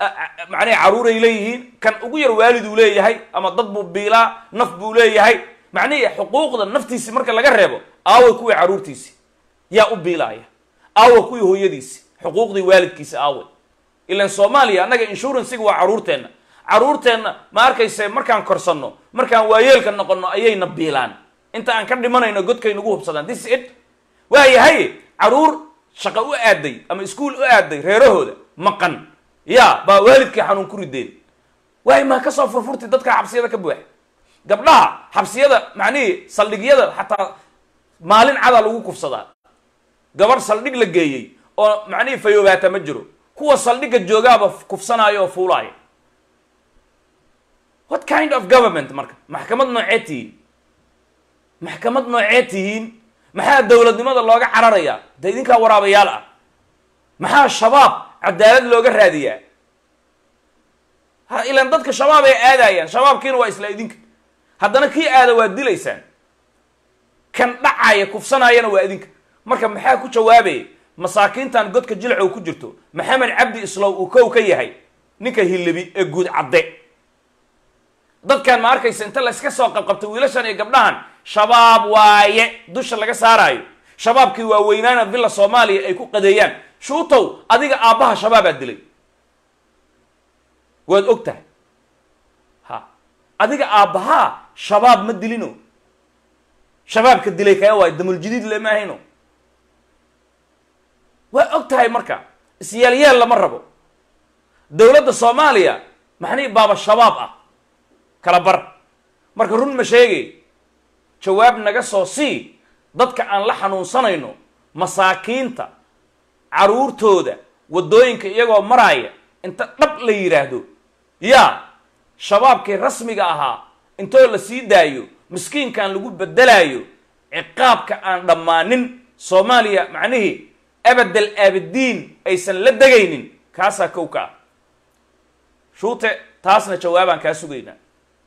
macnaha caruuray leeyihiin kan ugu yar waaliduu leeyahay ama dad buu biilaa naf buu leeyahay macnihi xuquuqda naftiisi marka laga reebo aawa kuwii caruurtiisi yaa u biilaaya aawa kuwii hooyadiisi xuquuqdii waalidkiisa aawe ilan soomaaliya annaga inshuransiga waa caruurteenna caruurteenna ma arkayse markaan korsanno markaan waayeelka noqonno ayayna biilaan inta aan ka dhimanayno godkay nagu hubsadaan this is it waayahay caruur shaqo u aaday ama iskuol u aaday reerahooda maqan ya baa waalidkii xanuun ku rideen waay maa kasoo furfurti dadka xabsiyada ka buuxa gabdhaha xabsiyada macnihii saldhigyada xataa maalin cadaa lagu kufsadaa gabarh saldhig la geeyey oo macnihii fayoobaata ma jiro kuwa saldhigga joogaaba kufsanaayo oo fuulaaya what kind of government marka maxkamad noocee tihiin maxkamad noocee tihiin maxaa dowladnimada looga cararayaa de idinkaa waraabayaal ah maxaa shabaab cadaalad looga raadiyaa ha ilaan dadka shabaab ay aadayaan shabaabkiina waa isla idinka haddana kii aada waa dilaysaan kan dhacaya kufsanaayana waa idinka marka maxaa ku jawaabaya masaakiintan godka jilcow ku jirto maxamed cabdi islow uu kow ka yahay ninka hilabi ee guud cadde dadkan ma arkaysa inta la iska soo qabqabtay wiilashan iyo gabdhahan shabaab waaye dusha laga saaraayo shabaabkii waa weynaana villa soomaaliya ay ku qadeeyaan shuutow adiga aabbaha shabaabaa dilay waad og tahay ha adiga aabbahaa shabaab ma dilino shabaabka dilay kaya waayo damuljadiid le maahayno waa og tahay marka isyaalyaal lama rabo dowladda soomaaliya maxnii baaba shabaab ah kala bar marka run ma sheegay jawaab naga soo sii dadka aan la xanuunsanayno masaakiinta caruurtooda waddooyinka iyagoo maraaya inta dhab la yidhaahdo yaa shabaabkii rasmiga ahaa intoo la sii daayo miskiinkan lagu bedelaayo ciqaabka aan dhammaanin soomaaliya macnihii abadal aabidiin aysan la degaynin kaasaa kow ka ah shuute taasna jawaabaan kaa sugaynaa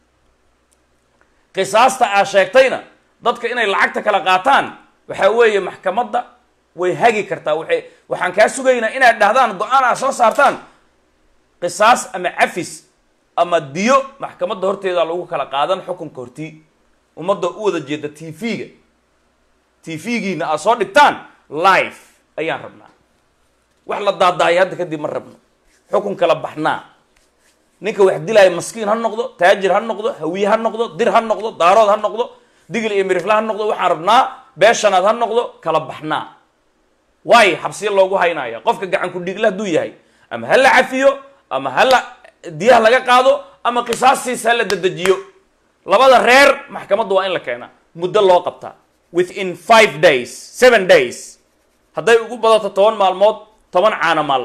qisaasta aa sheegtayna dadka inay lacagta kala qaataan waxaa weeye maxkamadda way hagi kartaa waay waxaan kaa sugaynaa inaad dhahdaan go-aan aa soo saartaan qisaas ama cafis ama diyo maxkamadda horteeda lagu kala qaadan xukunka hortii ummadda u wada jeeda t v-ga t v-giina aad soo dhigtaan live ayaan rabnaa wax la daadaayo hadda kadib ma rabno xukun kala baxnaa ninka wax dilaayo maskiin ha noqdo taajir ha noqdo hawiye ha noqdo dir ha noqdo daarood ha noqdo digil iyo mirifla ha noqdo waxaan rabnaa beeshanaad ha noqdo kala baxnaa waayo xabsiya loogu haynaya qofka gacan ku dhigla hadduu yahay ama ha la cafiyo ama hala diyaha laga qaado ama qisaastiisa hala dedejiyo labada reer maxkamadda waa in la keenaa muddo loo qabtaa within five days seven days hadday ugu badato toban maalmood toban caana maal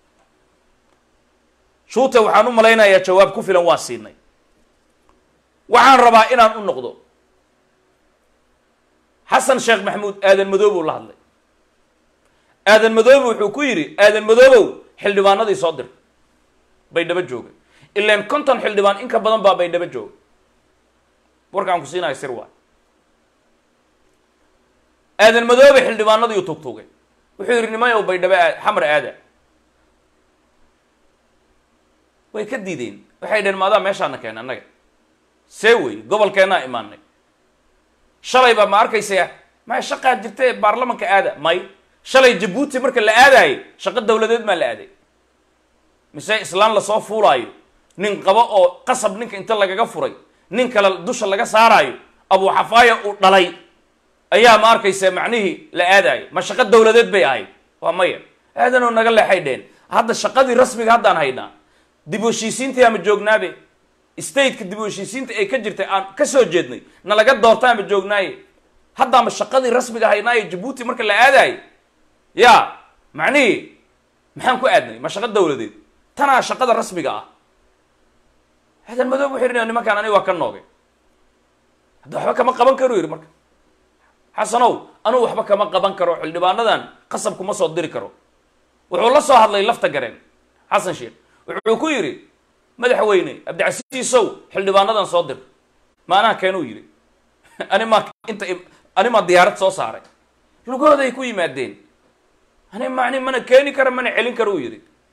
shuute waxaan u malaynayaa jawaab ku filan waa siinay waxaan rabaa inaan u noqdo xasan sheekh maxamuud aadan madoobow la hadlay aadan madoobow wuxuu ku yidhi aadan madoobow xildhibaanadii soo dir baydhabo jooga ilaan konton xildhibaan in ka badan baa baydhabo jooga warkaan ku siinayo sir waa aadan madoobe xildhibaanadiiu tugtugay wuxuu yidhi nimayow baydhabo aad xamar aada way ka diideen waxay dhaheen maadaa meeshaana keena annaga see wey gobolkeennaa imaanay shalay baa ma arkaysa maya shaqaa jirta ee baarlamanka aada may shalay jabuuti marka la aadaayay shaqo dawladeed maa la aaday mise islaan lasoo fuulaayo nin qabo oo qasab ninka inta lagaga furay nin kale dusha laga saaraayo abuu xafaaya uu dhalay ayaa ma arkaysa macnihii la aadaayo ma shaqo dawladeed bay ahayd waa maya aadanoo naga leexay dheen hadda shaqadii rasmiga haddaan haynaa dib u heshiisiintii ama joognaabe stateka dib u heshiisiinta ay ka jirtay aan ka soo jeednay na laga doorta ama joognaaye haddaama shaqadii rasmiga haynaayo jabuuti marka la aadaayo ya macnihii maxaan ku aadnay ma shaqo dawladeed tanaa shaqada rasmiga ah aadan madoob wuxuu yidhi nimankaan aniga waa ka noogay hadda waxba kama qaban karo yidhi marka xasanow anugu waxba kama qaban karo xildhibaanadan qasab kuma soo diri karo wuxuu la soo hadlay lafta gareen xasan sheekh wuxuu ku yidhi madaxweyne cabdicasiisow xildhibaanadan soo dir maanaha keenuu yidhi ani maa inta ani maa diyaarad soo saaray lugahooday ku yimaadeen ani macni mana keeni kara mana celin karo uu yidhi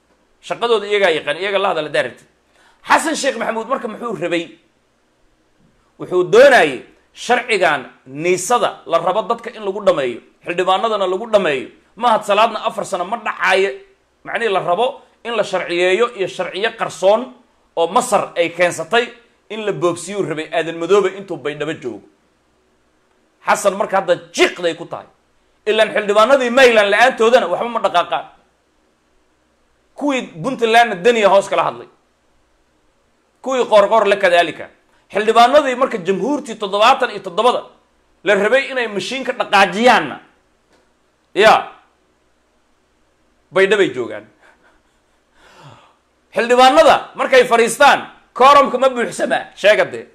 shaqadooda iyagaa yaqaan iyaga la hadala daaragti xasan sheekh maxamuud marka muxuu rabay wuxuu doonayay sharcigan niisada la rabo dadka in lagu dhameeyo xildhibaanadana lagu dhameeyo mahad salaadna afar sano ma dhacaayo macnihii la rabo in la sharciyeeyo iyo sharciyo qarsoon oo masar ay keensatay in la boobsiyuu rabay aadan madoobe intuu baydhabo joogo xasan marka hadda jiiqday ku tahay ilaan xildhibaanadii mayland la-aantoodana waxba ma dhaqaaqaan kuwii puntlandna daniya hoos kala hadlay kuwii qoorqoor la kadaalika xildhibaanadii marka jamhuurtii toddobaatan iyo toddobada la rabay inay mashiinka dhaqaajiyaanna ya baydhabay joogaan xildhibaanada markay fadhiistaan kooromka ma buuxsamaa sheega dee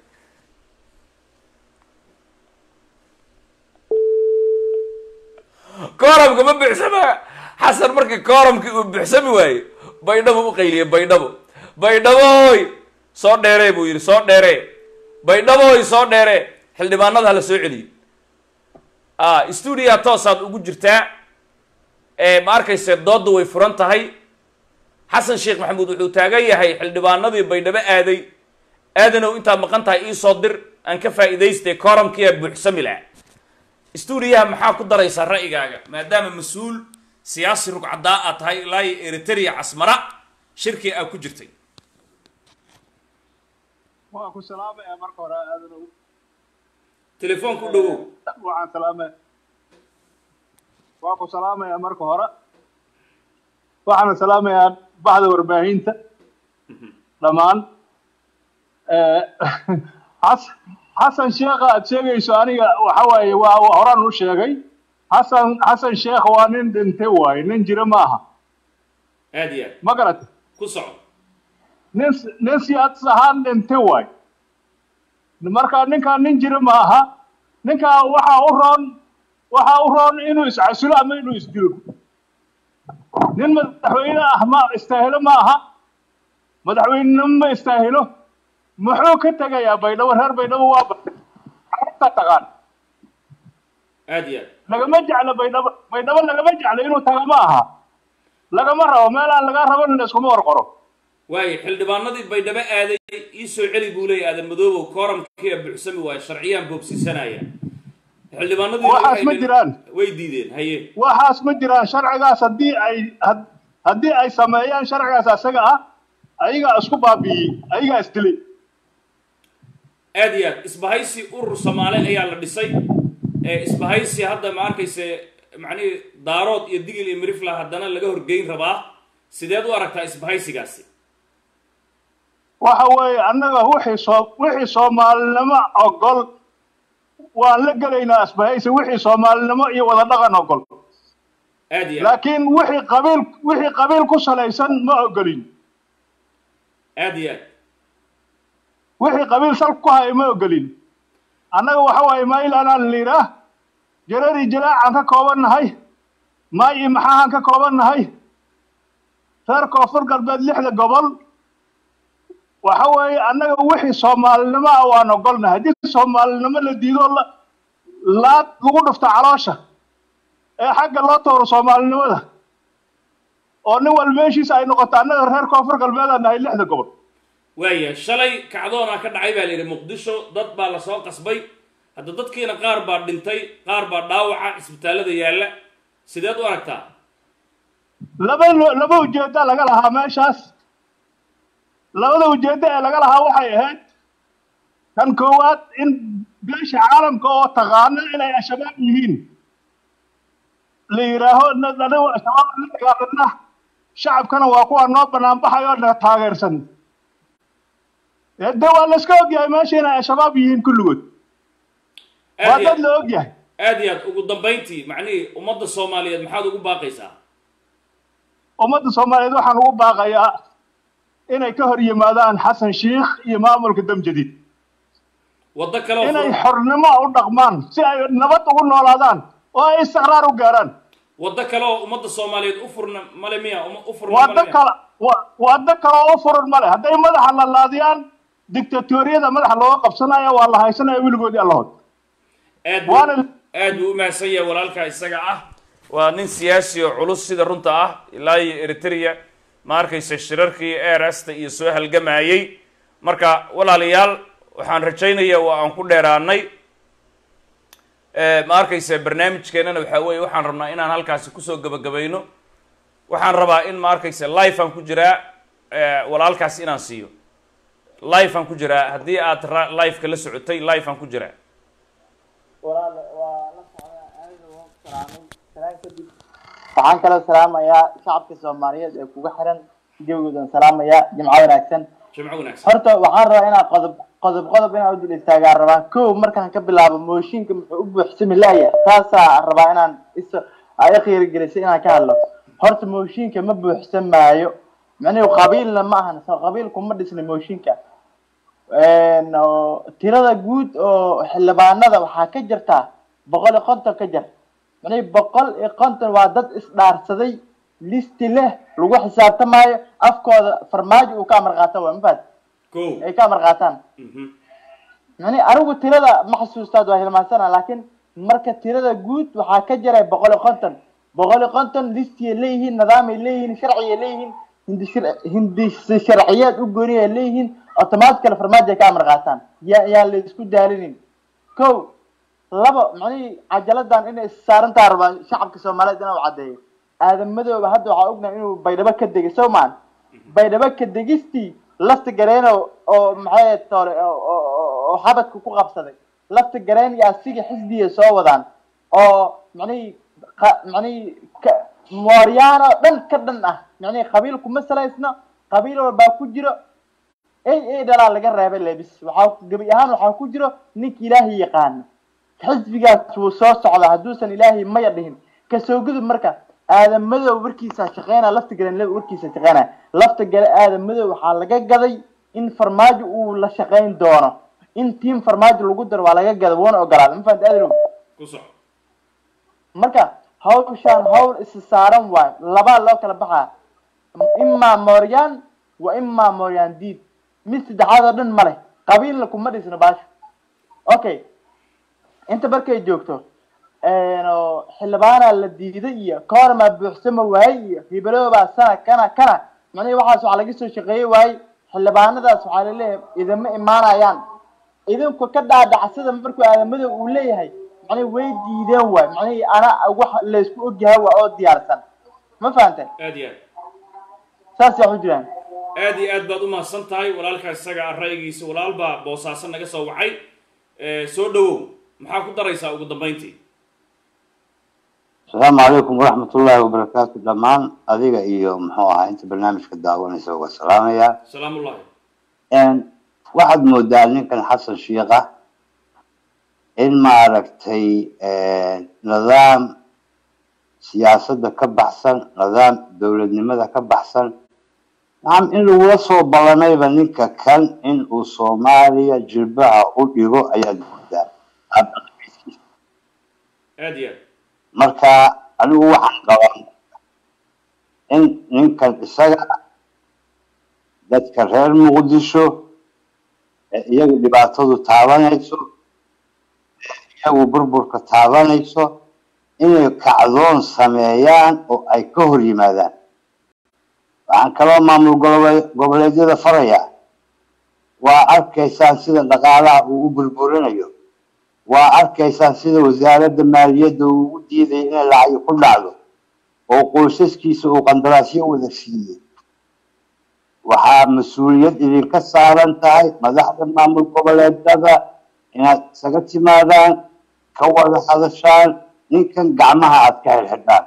kooromka ma buuxsamaa xasan marka kooromkii uu buuxsami waaye baydhabo u qayliye baydhabo baydhaboy soo dheeree buu yidhi soo dheeree baydhaboy soo dheeree xildhibaanada hala soo celiyo stuudiya toosaad ugu jirtaa ma arkayse doodda way furan tahay xasan sheekh maxamuud wuxuu taagan yahay xildhibaanadii baydhabo aaday aadanow intaad maqan tahay iisoo dir aan ka faa'iidaystay kooromkiyaa buuxsami laha stuudiyaha maxaa ku daraysaa ra'yigaaga maadaama mas-uul siyaasi rugcadaa aad tahay ilaa iyo eritrea casmara shirkii aad ku jirtay waa ku salaamaya marka hore aadanow telefoonka u dhawow waxaan salaamaya waa ku salaamaya marka hore waxaana salaamayaa baxda warbaahinta dhammaan xasan sheekha aad sheegayso aniga waxa waaye waa horaan u sheegay xasan xasan sheekh waa nin dhintay waaye nin jira ma aha aad iyo aad ma garata ku soco nin nin siyaasad ahaan dhintay waaye marka ninkaan nin jira ma aha ninkaa waxaa u roon waxaa u roon inuu iscasulo ama inuu isdilo nin madaxweyne ah ma istaahilo ma aha madaxweynenimo ma istaahilo muxuu ka tegayaa baydhabo reer baydhabo waa barta taqaan aad iyo aad lagama jeclo baydhabo baydhabo lagama jeclo inuu taga ma aha lagama rabo meel aan laga raban in iskuma warqoro waayo xildhibaanadii baydhabo aaday ii soo celi buu leeyahy aadan madoobow kooromkiia buuxsami waayo sharciyaan boobsiisanaya xildhibaanadii waxaas ma jiraan way diideen haye waxaas ma jiraan sharcigaas haddii ay haddii ay sameeyaan sharcigaas asaga ah ayagaa isku baabi'iyey ayagaa isdilay aad iyo aad isbahaysi urur soomaali ayaa la dhisay isbahaysi hadda ma arkayse macnihii daarood iyo digil iyo mirifla haddana laga horgeyn rabaa sideed u aragtaa isbahaysigaasi waxa weeye annaga wixii soo wixii soomaalinimo ogol waan la gelaynaa isbahaysi wixii soomaalinimo iyo wada dhaqan ogol aad iyo laakiin wixii qabiil wixii qabiil ku salaysan ma ogolin aad iyo aad wixii qabiil sal ku hay ma ogolin annaga waxa waaye mayl anaan liiraa jareeri jalaacaan ka koobannahay maay iyo maxaahaan ka koobannahay reer koonfur galbeed lixda gobol waxa weeye annaga wixii soomaalinimo ah waan ogolnahay haddii soomaalinimo la diido laad lagu dhufto caloosha ee xagga loo tooro soomaalinimada oo nin wal meeshiisa ay noqoto annaga reer koonfur galbeedaan nahay lixda gobol waaya shalay kacdoonaa ka dhacay baa la yidhi muqdisho dad baa lasoo qasbay hadda dadkiina qaar baa dhintay qaar baa dhaawaca isbitaallada yaalla sideed u aragtaa laba laba ujeedda laga lahaa meeshaas labada ujeeddo ee laga lahaa waxay ahayd kan koowaad in beesha caalamka oo taqaana inay al-shabaab yihiin la yidhaaho anagu al-shabaab la dagaalana shacabkana waa kuwa noo banaanbaxay oo na taageersan de waa la iska ogyahay meesha inay al-shabaab yihiin kulligood waa dad la ogyahay aad iyo aad ugu dambayntii macnihii ummadda soomaaliyeed maxaad ugu baaqaysaa ummadda soomaaliyeed waxaan ugu baaqayaa inay ka hor yimaadaan xasan sheekh iyo maamulka damjadiid waddo kale inay xornimo u dhaqmaan si ay nabad ugu noolaadaan oo ay istiqraar u gaaraan waddo kale oo ummadda soomaaliyeed u furna male miya u furna waddo kale waddo kale oo u furan male hadday madaxa la laadiyaan dictatoriyada madaxa looga qabsanaya waa la haysanaya weligoodii allahood aad aad buu u mahadsan yahay walaalkaa isaga ah waa nin siyaasi oo culus sida runta ah ilaa iyo eritrea ma arkaysa shirarkii eerasta iyo soo halgamayay marka walaalayaal waxaan rajaynayaa waa aan ku dheeraanay ma arkaysa barnaamijkeenana waxaa weeye waxaan rabnaa inaan halkaasi kusoo gabagabayno waxaan rabaa in ma arkaysa live aan ku jiraa walaalkaas inaan siiyo live aan ku jiraa haddii aad live-ka la socotay live aan ku jiraa walaal waa la socdaa aniga waan salaamay salaam kadib waxaan kala salaamayaa shacabka Soomaaliyeed ee kuga xiran jawgoodan salaamayaa jimco wanaagsan jimco wanaagsan horta waxaan rabaa inaan qodob qodob qodob inaan u dul istaagaan rabaa koow markaan ka bilaabo mooshinka muxuu u buuxsami lahayaa taasaa rabaa inaan is ay khayr gelisay inaan ka hadlo horta mooshinka ma buuxsamaayo macnaheedu qabiilna ma ahan qabiil kuma dhisna mooshinka een tirada guud oo xildhibaanada waxaa ka jirta boqol iyo konton ka jir macnaheedu boqol iyo konton waa dad isdhaarsaday listi leh lagu xisaabtamaayo afkooda farmaajo uu ka amar qaato waa ma faad ko ay ka amar qaataan macnaheedu anigu tirada ma xasuustaad waa hilmaansana laakiin marka tirada guud waxaa ka jiray boqol iyo konton boqol iyo konton listi leeyihiin nidaam ay leeyihiin sharci ay leeyihiin hindi sharciyaad u gooni ay leeyihiin automatically farmaajo ka amar qaataan yaa yaa la isku daalinin kow labo macnaheedu cajaladan inay saaran tahay rabaa shacabka Soomaaliyeed inuu cadeeyo aadamadooba hadda waxaa ognahay inuu baydhabo ka degay Soomaan baydhabo ka degistii lafta gareeno oo maxay toole oo xabadku ku qabsaday lafta gareen iyo asiga xisbiga soo wadaan oo macnaheedu macnaheedu mooryaano dhan ka dhan ah macnaheedu qabiilku ma salaysna qabiil walba ku jiro ay ay dhalaa laga reebay leebis waxa gabi ahaan waxa ku jiro ninka Ilaahay yaqaan xisbigaas uu soo socda haduusan Ilaahay ma yadhin ka soo gudub marka aadamada warkiisa shaqeena lafta galeen la warkiisa shaqeena lafta gale aadamada waxa laga gaday in farmaajo uu la shaqeyn doono in team farmaajo lagu dar waa laga gaday woona ogolaad ma fahantaa adeero ku soco marka hawshan hawl is saaran waa laba loo kala baxaa imma mooryan wa imma mooryan diid mid saddexaad dhan male qabiilna kuma dhisna baash okay inta barkay joogto een oo xilbaana la diiday iyo koorma buuxsama waay iyo hibalooba sana kana kana macnaheedu waxaas waxa laga soo shaqeeyay waay xilbaanadaas waxa la leeyahay idama imaanayaan idinku ka dhaadhacsada markuu aadamada uu leeyahay macnaheedu way diideen waay macnaheedu ana wax la isku ogyahay waa oo diyaarsan ma fahanteen aad iyo saas ay u jiraan aad iyo aad baad u mahadsan tahay walaalka isaga ra'yigiisa walaalba boosaasan naga soo wacay ee soo dhawow maxaa ku daraysaa ugu dambeyntii السلام عليكم ورحمة الله وبركاته دمان أذيك إيو محوها أنت برنامج كداواني سوى السلام يا سلام الله إن واحد مودالين كان حصل شيغة إن ما عرفتي اه نظام سياسة دا كبحسن نظام دولة نمدا كبحسن نعم إنه وصو بلاني بنينك كان إنه صوماليا جربها أوليغو أياد مودال أديا marka anigu waxaan qabaa in ninkan isaga dadka reer Muqdisho iyagu dhibaatadu taabanayso iyagu burburka taabanayso inay kacdoon sameeyaan oo ay ka hor yimaadaan waxaan kaloo maamul goboleedyada faraya waa arkaysaan sida dhaqaalaha uu u burburinayo waa arkaysaan sida wasaaradda maaliyadda uu u diiday inay lacag ku dhacdo oo qoysaskiisa uu qandaraasyo wada siiyay waxaa mas'uuliyad idinka saaran tahay madaxda maamul goboleedyada inaad isaga timaadaan ka wada hadashaan ninkan gacmaha aad ka xirxidhaan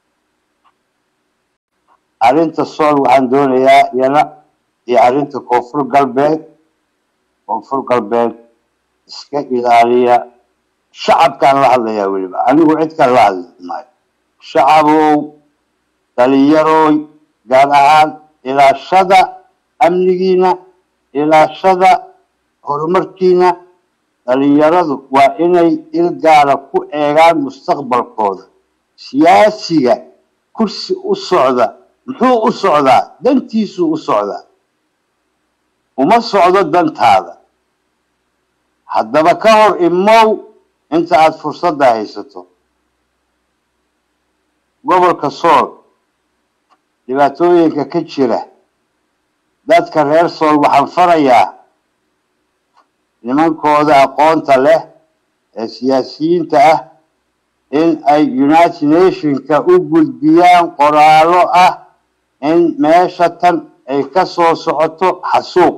arrinta sool waxaan doonayaa iyana iyo arrinta koonfur galbeed koonfur galbeed iska ilaaliya shacabkaan la hadlayaa weliba anigu cid kale la hadli maayo shacabow dhalinyarooy gaar ahaan ilaashada amnigiina ilaashada horumarkiina dhalinyaradu waa inay il gaara ku eegaan mustaqbalkooda siyaasiga kursi u socda muxuu u socdaa dantiisuu u socdaa uma socdo dantaada haddaba ka hor imow inta aad fursadda haysato gobolka sool dhibaatooyinka ka jira dadka reer sool waxaan farayaa nimankooda aqoonta leh ee siyaasiyiinta ah in ay United Nationska u gudbiyaan qoraallo ah in meesha tan ay ka soo socoto xasuuq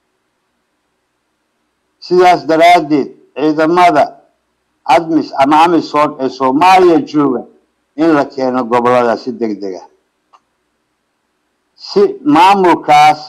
sidaas daraaddeed ciidamada admis ama amisom ee Soomaaliya jooga in la keeno gobolada si degdeg ah si maamulkaas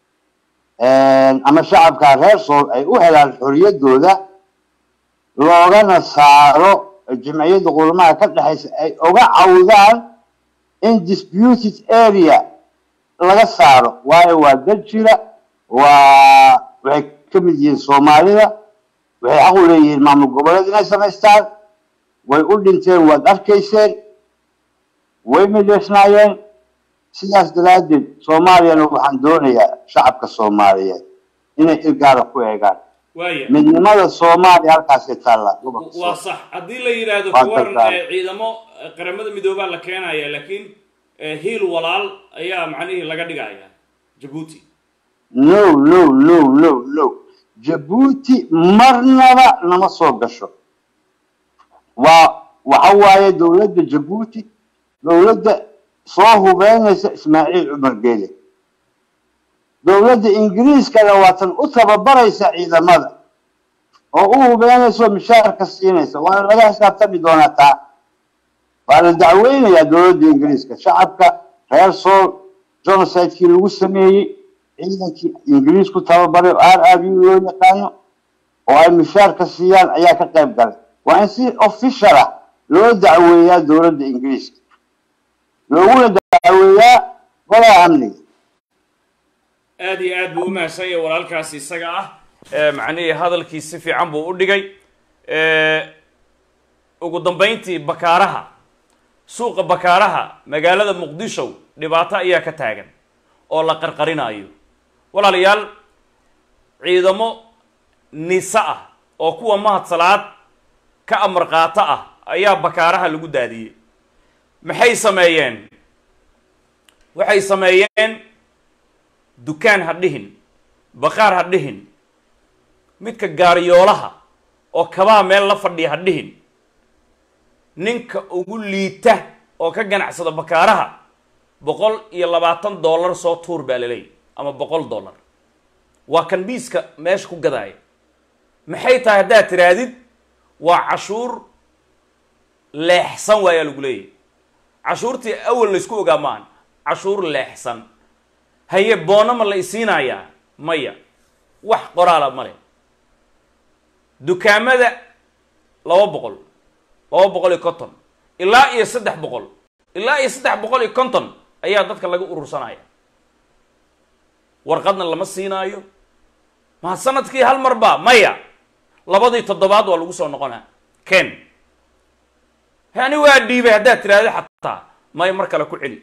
ama shacabka reer sool ay u helaan xorriyadooda loogana saaro jamciyadda qurmaha ka dhaxaysa ay uga cawdaan in disputed area laga saaro waayo waa dad jira waa waxay ka mid yihiin Soomaalida waxay xaq u leeyihiin maamul goboleed inay samaystaan way u dhinteen waad arkayseen way mideysnaayeen sidaas daraaddeed Soomaaliyana waxaan doonayaa shacabka Soomaaliyeed inay ilgaara ku eegaan midnimada Soomaaliya halkaas ay taallaa waa sax haddii la yiraahdo kuwaran ciidamo qaramada midoobay la keenaya laakiin hiil walaal ayaa macnaheedu laga dhigaya Djibouti no no no no no Djibouti marnaba nama soo gasho waa waxa waaye dawladda Djibouti dawladda soo hubeynaysa Ismaaciil Umar Geele dawladda Ingiriiskana waatan u tababaraysa ciidamada oo u hubeynayso mishaarka siinaysa waa laga xisaabtami doonaa taa waa la dacweynayaa dawladda Ingiriiska shacabka reer sool genocide-kii lagu sameeyey ciidankii Ingiriisku tababaray R R U loo yaqaano oo ay mishaarka siiyaan ayaa ka qayb galay waa in si official ah loo dacweeyaa dawladda Ingiriiska looguna dacweeyaa golaha amniga aad iyo aad buu u mahadsan yahay walaalkaasi isaga ah macnaheedu hadalkii si fiican buu u dhigay ugu dambeyntii bakaaraha suuqa bakaaraha magaalada Muqdisho dhibaato ayaa ka taagan oo la qarqarinayo walaalayaal ciidamo nisa ah oo kuwa mahad salaad ka amar qaata ah ayaa bakaaraha lagu daadiyay maxay sameeyeen waxay sameeyeen dukaan ha dhihin baqaar ha dhihin midka gaariyoolaha oo kabaha meel la fadhiya ha dhihin ninka ugu liita oo ka ganacsada bakaaraha boqol iyo labaatan dollar soo tuur baa laleeyahay ama boqol dollar waa kan biiska meesha ku gadaaya maxay tahay haddaad tiraadid waa cashuur leexsan waayaa lagu leeyahay cashuurtii awal laysku ogaa maahan cashuur leexsan haye boonama la isiinayaa maya wax qoraala male dukaamada laba boqol laba boqol iyo konton ilaa iyo saddex boqol ilaa iyo saddex boqol iyo konton ayaa dadka laga urursanaya warqadna lama siinaayo ma sanadkii hal mar ba maya labadii toddobaad waa lagu soo noqonaa ken hani waa dhiibay haddaad tiraahdo xataa may mar kale ku celi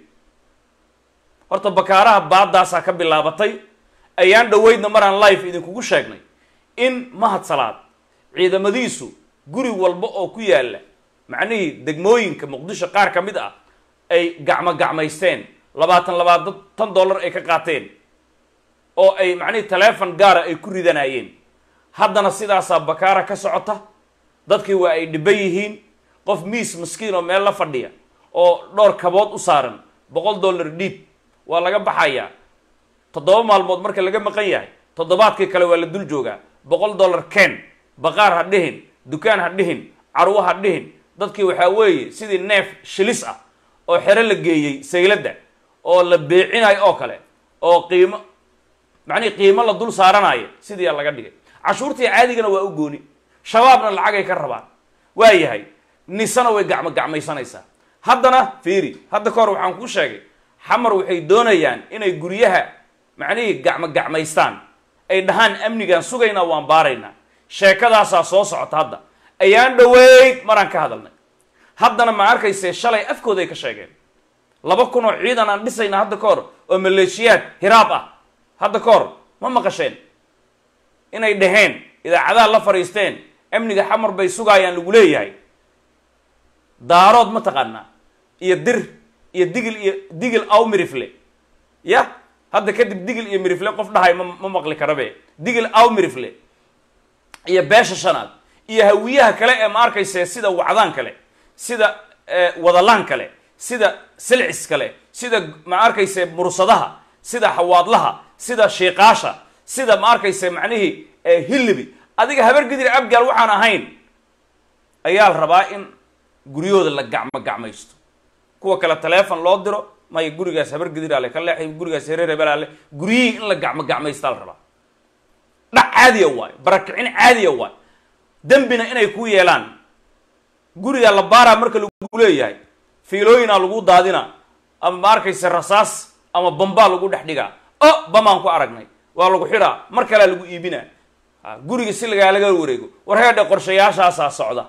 horta bakaaraha baadaasaa ka bilaabatay ayaan dhaweydna maraan live idinkugu sheegnay in mahad salaad ciidamadiisu guri walba oo ku yaala macnihii degmooyinka Muqdisho qaar ka mid ah ay gacmo gacmaysteen labaatan labaatan dollar ay ka qaateen oo ay macnihii telefoon gaara ay ku ridanayeen haddana sidaasaa bakaara ka socota dadkii waa ay dhiban yihiin qof miis miskiin oo meel la fadhiya oo dhowr kabood u saaran boqol dollar dhiib waa laga baxayaa toddoba maalmood marka laga maqan yahay toddobaadkii kale waa la dul joogaa boqol dollar ken baqaar ha dhihin dukaan ha dhihin carwo ha dhihin dadkii waxaa weeye sidii neef shilis ah oo xero la geeyey sayladda oo la beecinayo oo kale oo qiimo macnihii qiimo la dul saaranayo sidii laga dhigay cashuurtii caadigana waa u gooni shabaabna lacagay ka rabaan waa yahay nisana way gacmo gacmaysanaysaa haddana fiiri hadda ka hor waxaan kuu sheegay xamar waxay doonayaan inay guryaha macnihii gacmo gacmaystaan ay dhahaan amnigaan sugaynaa waan baaraynaa sheekadaasaa soo socota hadda ayaan dhaweyd maraan ka hadalnay haddana ma arkayse shalay afkooda ay ka sheegeen laba kun oo ciidan aan dhisayna hadda ka hor oo maleeshiyaad hiraab ah hadda ka hor ma maqasheen inay dhaheen idaacadaha la fariisteen amniga xamar bay sugaayaan lagu leeyahay daarood ma taqaanaa iyo dir iyo digil iyo digil aw mirifle ya hadda kadib digil iyo mirifle qof dhahay ma ma maqli karabe digil aw mirifle iyo beesha shanaad iyo hawiyaha kale ee ma arkaysa sida wacdaan kale sida wadalaan kale sida silcis kale sida ma arkaysa mursadaha sida xawaadlaha sida sheeqaasha sida ma arkaysa macnihi hilibi adiga habar gidir abgaal waxaan ahayn ayaa la rabaa in guryooda la gacmo gacmaysto kuwa kale teleefon loo diro may gurigaas habar gidir ale ka leexay gurigaas hereer hebel ale guriyihii in la gacmo gacmaysta la rabaa dhac caadiya waay barakicin caadiya waay dembina inay ku yeelaan guriga la baaraa marka lagu leeyahay fiilooyinaa lagu daadina ama ma arkaysa rasaas ama bambaa lagu dhex dhigaa o bamaan ku aragnay waa lagu xidhaa mar kalea lagu iibinaa guriga si lagaa laga wareego war heedhe qorshayaashaasaa socda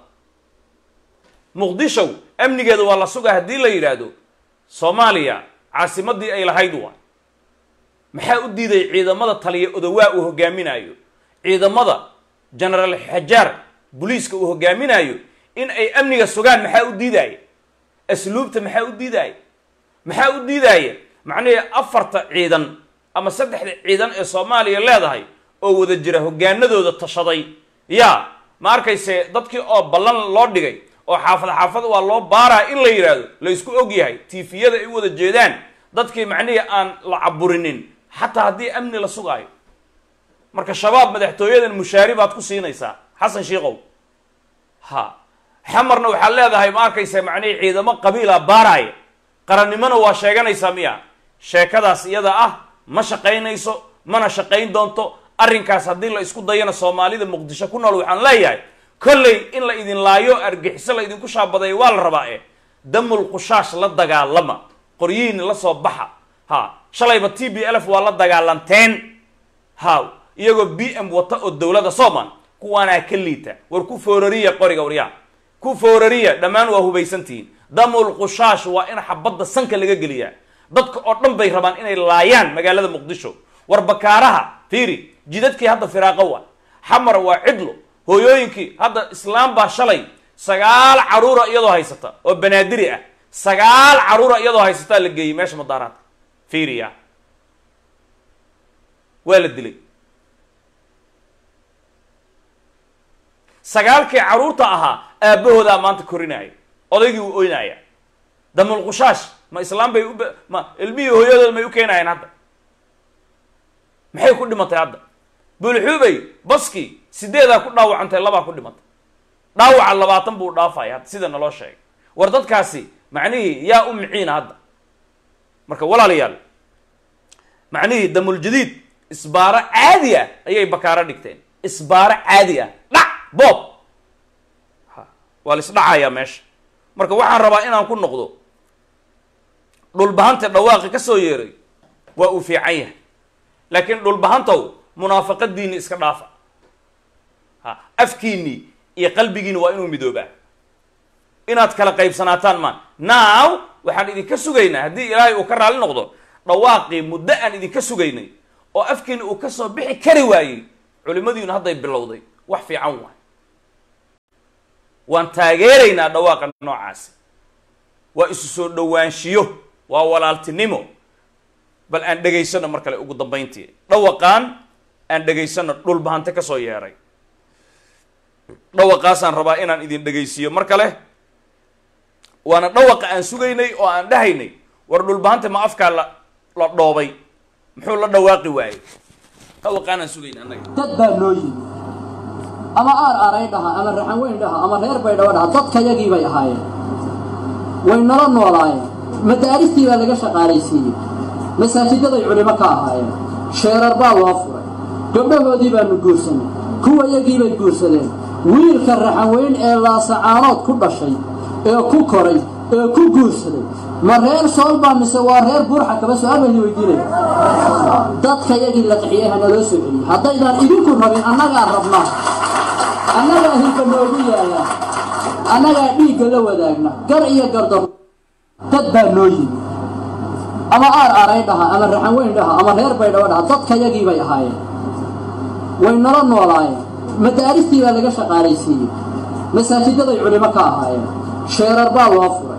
muqdisho amnigeeda waa la suga haddii la yidhaahdo soomaaliya caasimadii ay lahayd waa maxaa u diiday ciidamada taliya odawaa uu hogaaminayo ciidamada genaraal xajaar booliiska uu hogaaminayo in ay amniga sugaan maxaa u diidaya asluubta maxaa u diidaya maxaa u diidaya macnaheed afarta ciidan ama saddexda ciidan ee soomaaliya leedahay oo wada jira hogaanadooda tashaday yaa ma arkayse dadkii oo ballan loo dhigay oo xaafad xaafad waa loo baaraa in la yidhaahdo la isku og yahay tiifiyada ay wada jeedaan dadkii macnihii aan la caburinin xataa haddii amni la sugaayo marka shabaab madaxtooyadan mushaari baad ku siinaysaa xasan shiikow ha xamarna waxaad leedahay ma arkaysa macnihii ciidamo qabiila baaraaya qarannimona waa sheeganaysaa miya sheekadaas iyada ah ma shaqaynayso mana shaqayn doonto arrinkaas haddii la isku dayana soomaalida muqdisho ku nool waxaan leeyahay kolley in la idin laayo argixiso la idinku shaabaday waa la rabaa eh damul qushaash la dagaalama qoryihiin la soo baxa ha shalayba t b lf waa la dagaalanteen ha iyagoo b m wata oo dowladda sooman kuwaanaa ka liita war ku foorariya qoriga waryaa ku foorariya dhammaan waa hubaysantihiin damul qushaash waa in xabadda sanka laga geliyaa dadka oo dhan bay rabaan inay laayaan magaalada muqdisho war bakaaraha fiiri jidadkii hadda firaaqo waa xamar waa cidlo hooyooyinkii hadda islaam baa shalay sagaal caruura iyadoo haysata oo banaadiri ah sagaal caruura iyadoo haysataa la geeyey meesha mudaaraadka fiiriya waa la dilay sagaalkii caruurta ahaa aabbahoodaa maanta korinaya odaygii uu oynaya damul qushaash ma islaam bay ub ma ilmihii hooyadooda may u keenayaan hadda maxay ku dhimatay hadda bulxuubay baskii sideedaa ku dhaawacantay labaa ku dhimatay dhaawaca labaatan buu dhaafaya hadda sida naloo sheegay war dadkaasi macnihii yaa u miciina hadda marka walaalayaal macnihii damul jadiid isbaaro caadi ah ayay bakaaro dhigteen isbaaro caadi ah dhac boob waa la isdhacayaa meesha marka waxaan rabaa inaan ku noqdo dhulbahanta dhawaaqi ka soo yeeray waa uu fiican yahay laakiin dhulbahantow munaafaqadiini iska dhaafa ha afkiini iyo qalbigiini waa inuu midoobaa inaad kala qaybsanaataan maan now waxaan idinka sugaynaa haddii ilaahay uu ka raalli noqdo dhawaaqii muddo aan idinka sugaynay oo afkiini uu ka soo bixi kari waayey culimadiinu hadday bilowday wax fiican waay waan taageeraynaa dhawaaqa noocaasi waa isu soo dhowaanshiyo waa walaaltinimo bal aan dhegaysano mar kale ugu dambayntii dhawaqaan aan dhegaysano dhulbahante ka soo yeeray dhawaqaasaan rabaa inaan idin dhegaysiiyo mar kale waana dhawaqa aan sugaynay oo aan dhahaynay war dhulbahante ma afkaa la la dhoobay muxuu la dhawaaqi waayey dhawaqaan aan sugaynay annaga dad baa noo yimi ama aar aaray dhaha ama raxan weyn dhaha ama reer bay dhawa dhaha dadka yagii bay ahaayeen way nala noolaayeen madaaristii baa laga shaqaalaysiiyey masaajidaday culimo ka ahaayeen sheerar baa loo furay gabdhahoodii baanu guursanay kuwa yagii bay guursadeen wiilka raxan weyn ee laasacaanood ku dhashay ee ku koray ee ku guursaday ma reer soolbaa mise waa reer buurxa kaba su-aal bayni weydiinaya dadka yagii la qaxiyey ha naloo soo celiyey haddaydaan idinku rabin annagaa rabna annagaa hilka noogu yaala annagaa dhiigga la wadaagna gar iyo gardar dad baa noo yimi ama aar aaray dhaha ama raxan weyn dhaha ama reer bay dhawa dhaha dadka yagii bay ahaayeen way nala noolaayeen madaaristii baa laga shaqaalaysiiyey masaajidaday culimo ka ahaayeen sheerar baa loo furay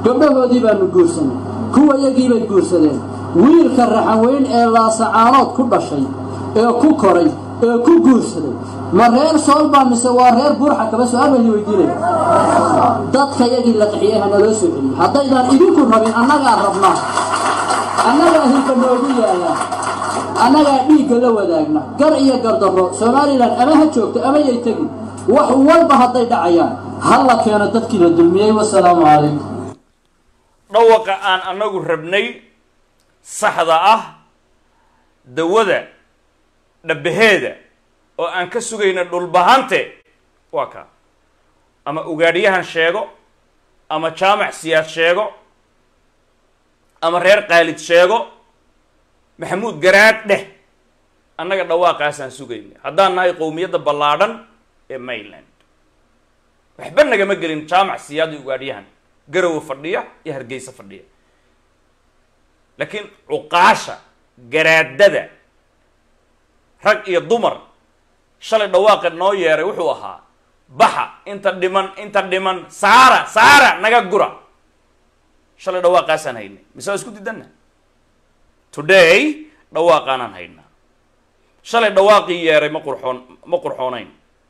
gabdhahoodii baanu guursanay kuwa iyagii bay guursadeen wiilka raxan weyn ee laasacaanood ku dhashay ee ku koray ee ku guursaday ma reer soolbaa mise waa reer buurxa kaba su-aal bayni weydiinaya dadka iyagii la qixiyey hana loo soo celiyey haddaydaan idinku rabin annagaa rabnaa annagaa hilka noogu yaala annagaa dhiigga la wadaagna gar iyo gardarro somalilan ama ha joogto ama yay tegin wax walba hadday dhacayaan halla keeno dadkii la dulmiyey wasalaamu calaykum dhawaqa aan annagu rabnay saxda ah dawada dhabaheeda oo aan ka sugayna dhulbahante waa kaa ama ugaadhiyahan sheego ama jaamac siyaad sheego ama reer qaalid sheego maxamuud garaad dheh annaga dhawaaqaasaan sugayna haddaan nahay qowmiyadda ballaadhan ee mainland waxba nagama gelin jaamac siyaad iyo ugaadhiyahan garowe fadhiya iyo hargeysa fadhiya laakiin cuqaasha garaadada rag iyo dumar shalay dhawaaqa noo yeeray wuxuu ahaa baxa inta dhiman inta dhiman saara saara naga gura shalay dhawaaqaasaan haynay mise waa isku didanna today dhawaaqaanaan haynaa shalay dhawaaqii yeeray ma qurxoon ma qurxoonayn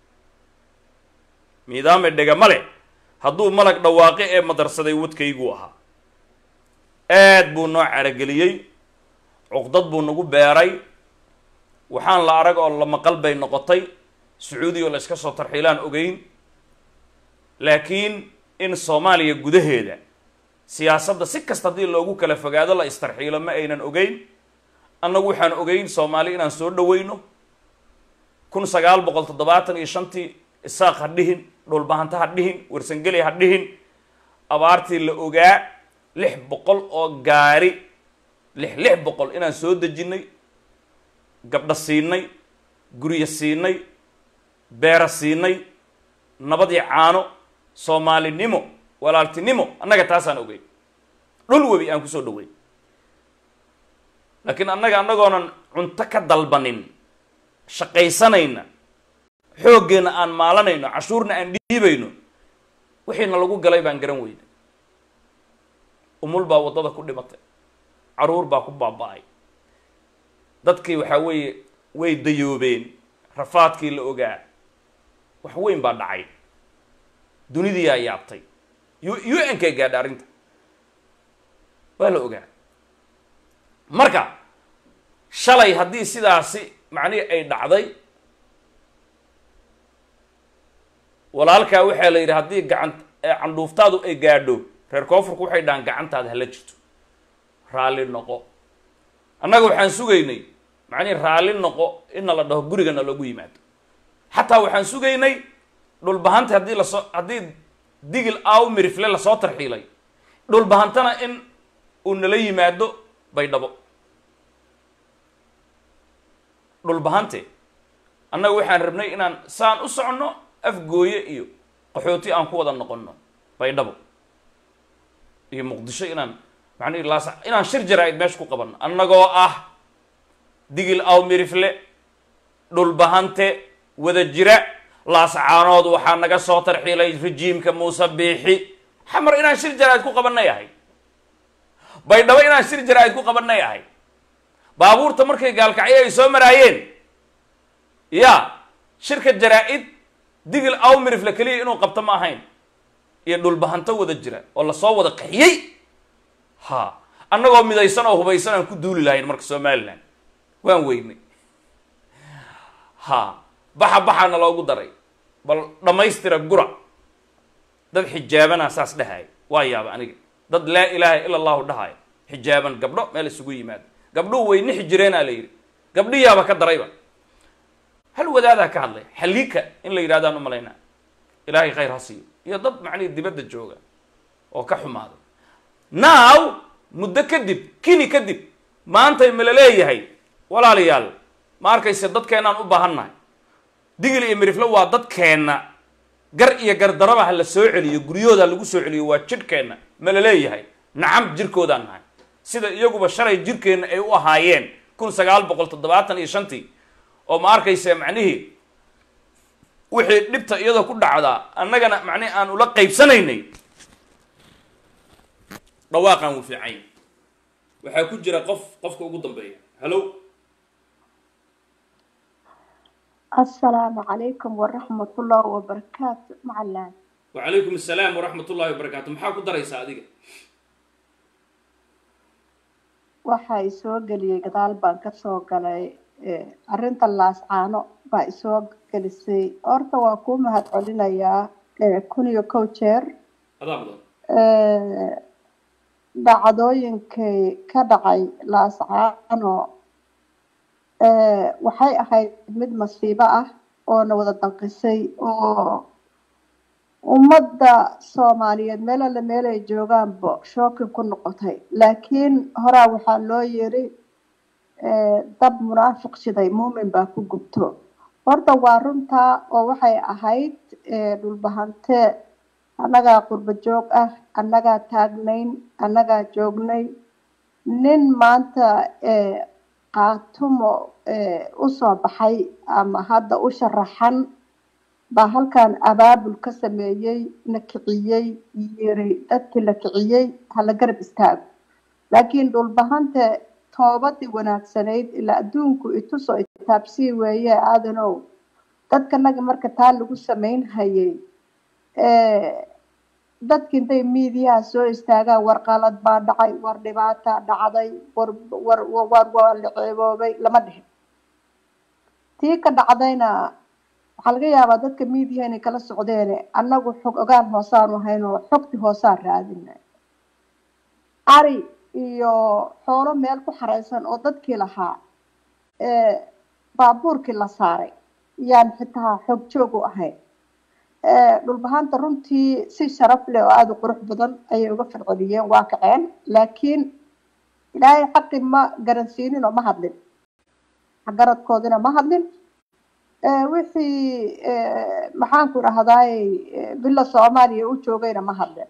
miidaame dhega male hadduu malag dhawaaqe ee madarsaday wadkayguu ahaa aad buu noo carageliyey cuqdad buu nagu beeray waxaan la arag oo la maqal bay noqotay sacuudi oo la iska soo tarxiilaan ogeyn laakiin in soomaaliya gudaheeda siyaasadda si kasta haddii loogu kala fogaado la istarxiilo ma aynan ogeyn annagu waxaan ogeyn soomaali inaan soo dhaweyno kun sagaal boqol toddobaatan iyo shantii isaaq ha dhihin dhulbahanta ha dhihin warsangeli ha dhihin abaartii la ogaa lix boqol oo gaari lix lix boqol inaan soo dejinnay gabdha siinay guryo siinay beera siinay nabadii caano soomaalinimo walaaltinimo annaga taasaan ogeyn dhul webi aan kusoo dhaweyn laakiin annaga annagoonan cunto ka dalbanin shaqaysanayna xooggeena aan maalanayno cashuurna aan dhiibayno wixiina lagu galay baan garan weyna umul baa waddada ku dhimatay caruur baa ku baaba-ay dadkii waxaa weeye way dayoobeen rafaadkii la ogaa wax weyn baa dhacay dunidiyaa yaabtay u n k gaadha arrinta waa la ogaa marka shalay haddii sidaasi macnihii ay dhacday walaalkaa waxaa la yidhi haddii gacan candhuuftaadu ay gaadho reer koonfurku waxay dhahaan gacantaada hala jirto raalli noqo annaga waxaan sugaynay macnihi raalli noqo inna la dhaho gurigana loogu yimaado xataa waxaan sugaynay dhulbahanta haddii lasoo haddii digil aaw mirifle lasoo tarxiilay dhulbahantana in uu nala yimaado baydhabo dhulbahante annaga waxaan rabnay inaan saan u soconno afgooye iyo qaxooti aan ku wada noqonno baydhabo iyo muqdisho inaan macnihi laas inaan shir jaraa-id meesha ku qabanno annagoo ah digil aw mirifle dhulbahante wada jira laascaanood waxaa naga soo tarxiilay rejiimka muuse biixi xamar inaan shir jaraa-id ku qabanay ahay baydhabo inaan shir jaraa-id ku qabanay ahay baabuurta markay gaalkacyo ay soo maraayeen ya shirka jaraa-id digil aw mirifle keliya inuu qabto ma ahayn iyo dhulbahanto wada jira oo lasoo wada qaxiyey ha annagoo midaysan oo hubaysan aan ku duuli lahayn marka somalilan waan weynay ha baxa baxaana loogu daray bal dhammaystira gura dad xijaabana saas dhahay waa yaaba aniga dad laa ilaaha ila allahu dhahayo xijaaban gabdho meel isugu yimaado gabdhuhu way nixi jireenaa la yidhi gabdhiyaaba ka darayba hal wadaadaa ka hadlay xaliika in la yidhahdaan u malaynaa ilaahay khayr ha siiyo iyo dad macnihi dibadda jooga oo ka xumaada now muddo kadib kini kadib maantay mala leeyahay walaalayaal ma arkayse dadkeenaan u baahannahay digil iyo mirifle waa dadkeenna gar iyo gardaraba ha la soo celiyo guryahooda lagu soo celiyo waa jidhkeenna mala leeyahay nacam jirkoodaan nahay sida iyaguba shalay jirkeenna ay u ahaayeen kun sagaal boqol toddobaatan iyo shantii oo ma arkayse macnihii wixii dhibta iyadoo ku dhacdaa annagana macnihi aan ula qaybsanaynay dhawaaqan wuu fiican waxaa ku jira qof qofka ugu dambeeya hello السلام عليكم ورحمة الله وبركاته معلم وعليكم السلام ورحمة الله وبركاته maxaa ku daraysaa adiga waxaa isoo geliyay gadaal baan ka soo galay arrinta laascaano baa isoo gelisay horta waa ku mahad celinayaa kun iyo kow jeer adaa badan dhacdooyinkay ka dhacay laascaano waxay ahayd mid masiibo ah oo na wada danqisay oo ummadda Soomaaliyeed meel alla meel ay joogaanba shookin ku noqotay laakiin horaa waxaa loo yiri dab munaafiq shiday muumin baa ku gubto horta waa runta oo waxay ahayd dhulbahante annagaa qurba joog ah annagaa taagnayn annagaa joognay nin maanta qaatumo u soo baxay ama hadda u sharaxan baa halkan abaabul ka sameeyay la kiciyay yiri dadkii la kiciyay hala garab istaago laakiin dhulbahante toobadii wanaagsanayd ilaa adduunku itusoo itaabsii weeye aadanow dadkanaga marka taa lagu samayn hayay dadkii intay miidiyaha soo istaagaan war qalad baa dhacay war dhibaata dhacday war war war waa la ceeboobay lama dhihin tii ka dhacdayna waxaa laga yaabaa dadka miidiyaha inay kala socdeen annagu xog ogaan hoosaanu hayno xogti hoosaan raadinay ari iyo xoolo meel ku xareysan oo dadkii lahaa baabuurkii la saaray yaan xitaa xog joog u ahayn dhulbahanta runtii si sharaf leh oo aada u qurux badan ayay uga firceliyeen waa kaceen laakiin ilaahay xaqi ma garansiinin oo ma hadlin garadkoodina ma hadlin wixii maxaan ku rahdaay bila Soomaaliya u joogayna ma hadlin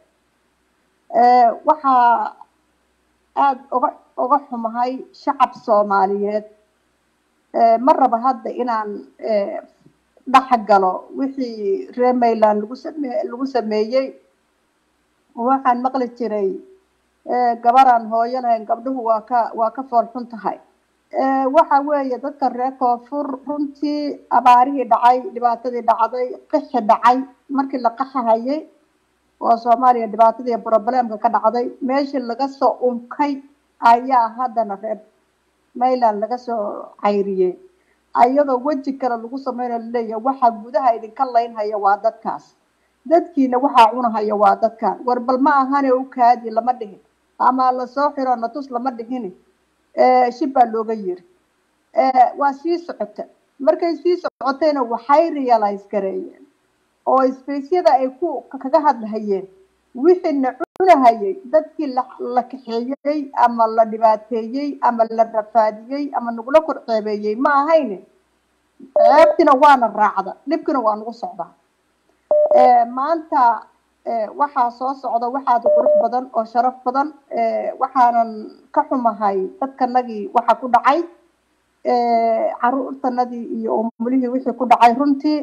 waxaa aad uga uga xumahay shacab Soomaaliyeed ma raba hadda inaan dhaxgalo wixii reer Mayland lagu sameeyay lagu sameeyay waxaan maqli jiray gabaraan hooyanayn gabdhuhu waa ka waa ka fool xun tahay waxa weeye dadka reer koonfur runtii abaarihii dhacay dhibaatadii dhacday qixi dhacay markii la qaxahayay oo Soomaaliya dhibaatadii problemka ka dhacday meeshii laga soo unkay ayaa haddana reer Mayland laga soo cayriyay ayadoo waji kale lagu sameeyo leeyahay waxa gudaha idinka leynhaya waa dadkaas dadkiina waxa cunahaya waa dadkan war bal ma ahan oo kaadi lama dhihin ama la soo xiro natus lama dhihin ee shiba looga yiri ee waa sii socota markay sii socotayna waxay realize gareeyeen oo isbeesyada ay ku kaga hadlayeen wixii cunahayay dadkii la kaxeeyay ama la dhibaateeyay ama la rafaadiyay ama nugula korceebeeyay ma ahayn ceebtina waana raacda dhibkina waa nagu socdaa ee maanta waxa soo socda waxa qurux badan oo sharaf badan ee waxaanan ka xumahay dadkanagii waxa ku dhacay ee caruurtanadii iyo umulihii wixii ku dhacay runtii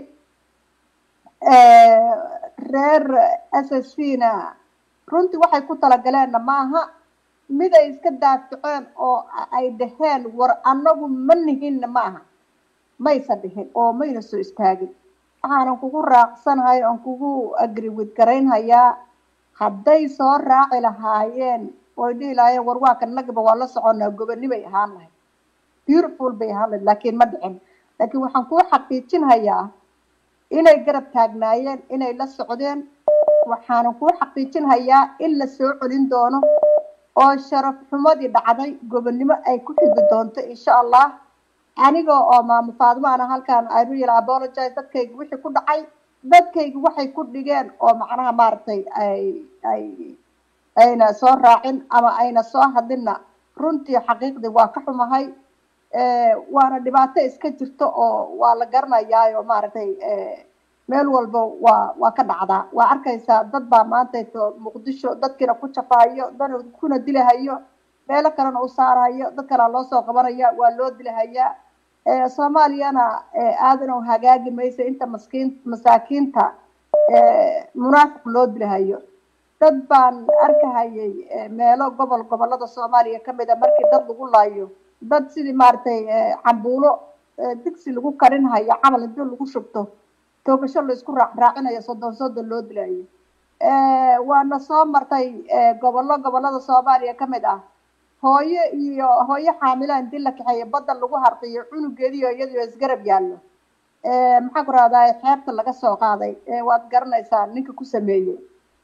ee reer S S C na runtii waxay ku talagaleen maaha mid ay iska daafaceen oo ay dhaheen war anagu ma nihin maaha may sadhihin oo mayna soo istaagin waxaan kugu raacsanahay oo kugu agree with gareynayaa hadday soo raaci lahaayeen oo dhiilaayeen war waa kan nagba waa la soconaa gobonibay ahaan lahayd beautiful bay ahaan lahayd laakiin ma dhicin laakiin waxaan ku xaqiijinayaa inay garab taagnaayeen inay la socdeen waxaan ku xaqiijinayaa in la soo celin doono oo sharaf xumadii dhacday gobonimo ay ku xigi doonto insha Allah aniga oo maama Faadimo ana halkaan ay real apologize dadkayga wixii ku dhacay dadkayga waxay ku dhigeen oo macnaha maartay ay ay ayna soo raacin ama ayna soo hadlina runtii xaqiiqdii waa ka xumahay ee waana dhibaato iska jirto oo waa la garanayaa oo maartay ee meel walba waa waa ka dhacdaa waa arkaysaa dad baa maanta Muqdisho dadkina ku jafaayo dad kuna dilahayo meel kalena u saarayo dad kale loo soo qabanaya waa loo dilahayaa ee Soomaaliyana aadan oo hagaagi mayso inta maskiin masaakiinta ee munaafiq loo dilahayo dad baan arkahayay meelo gobol gobolada Soomaaliya kamid ah markii dad lagu laayo dad sidii maartay cambuulo digsi lagu karin hayo camal inta lagu shubto toogasho la isku raac raacinayo soddon soddon loo dilayo ee waana soo martay gobollo gobolada Soomaaliya kamid ah hooyo iyo hooyo xaamila intii la kaxeeyo badda lagu harqiyo cunugeediyo iyadoo isgarab yaallo ee maxaa ku raadaya xeebta laga soo qaaday ee waad garanaysaa ninka ku sameeyay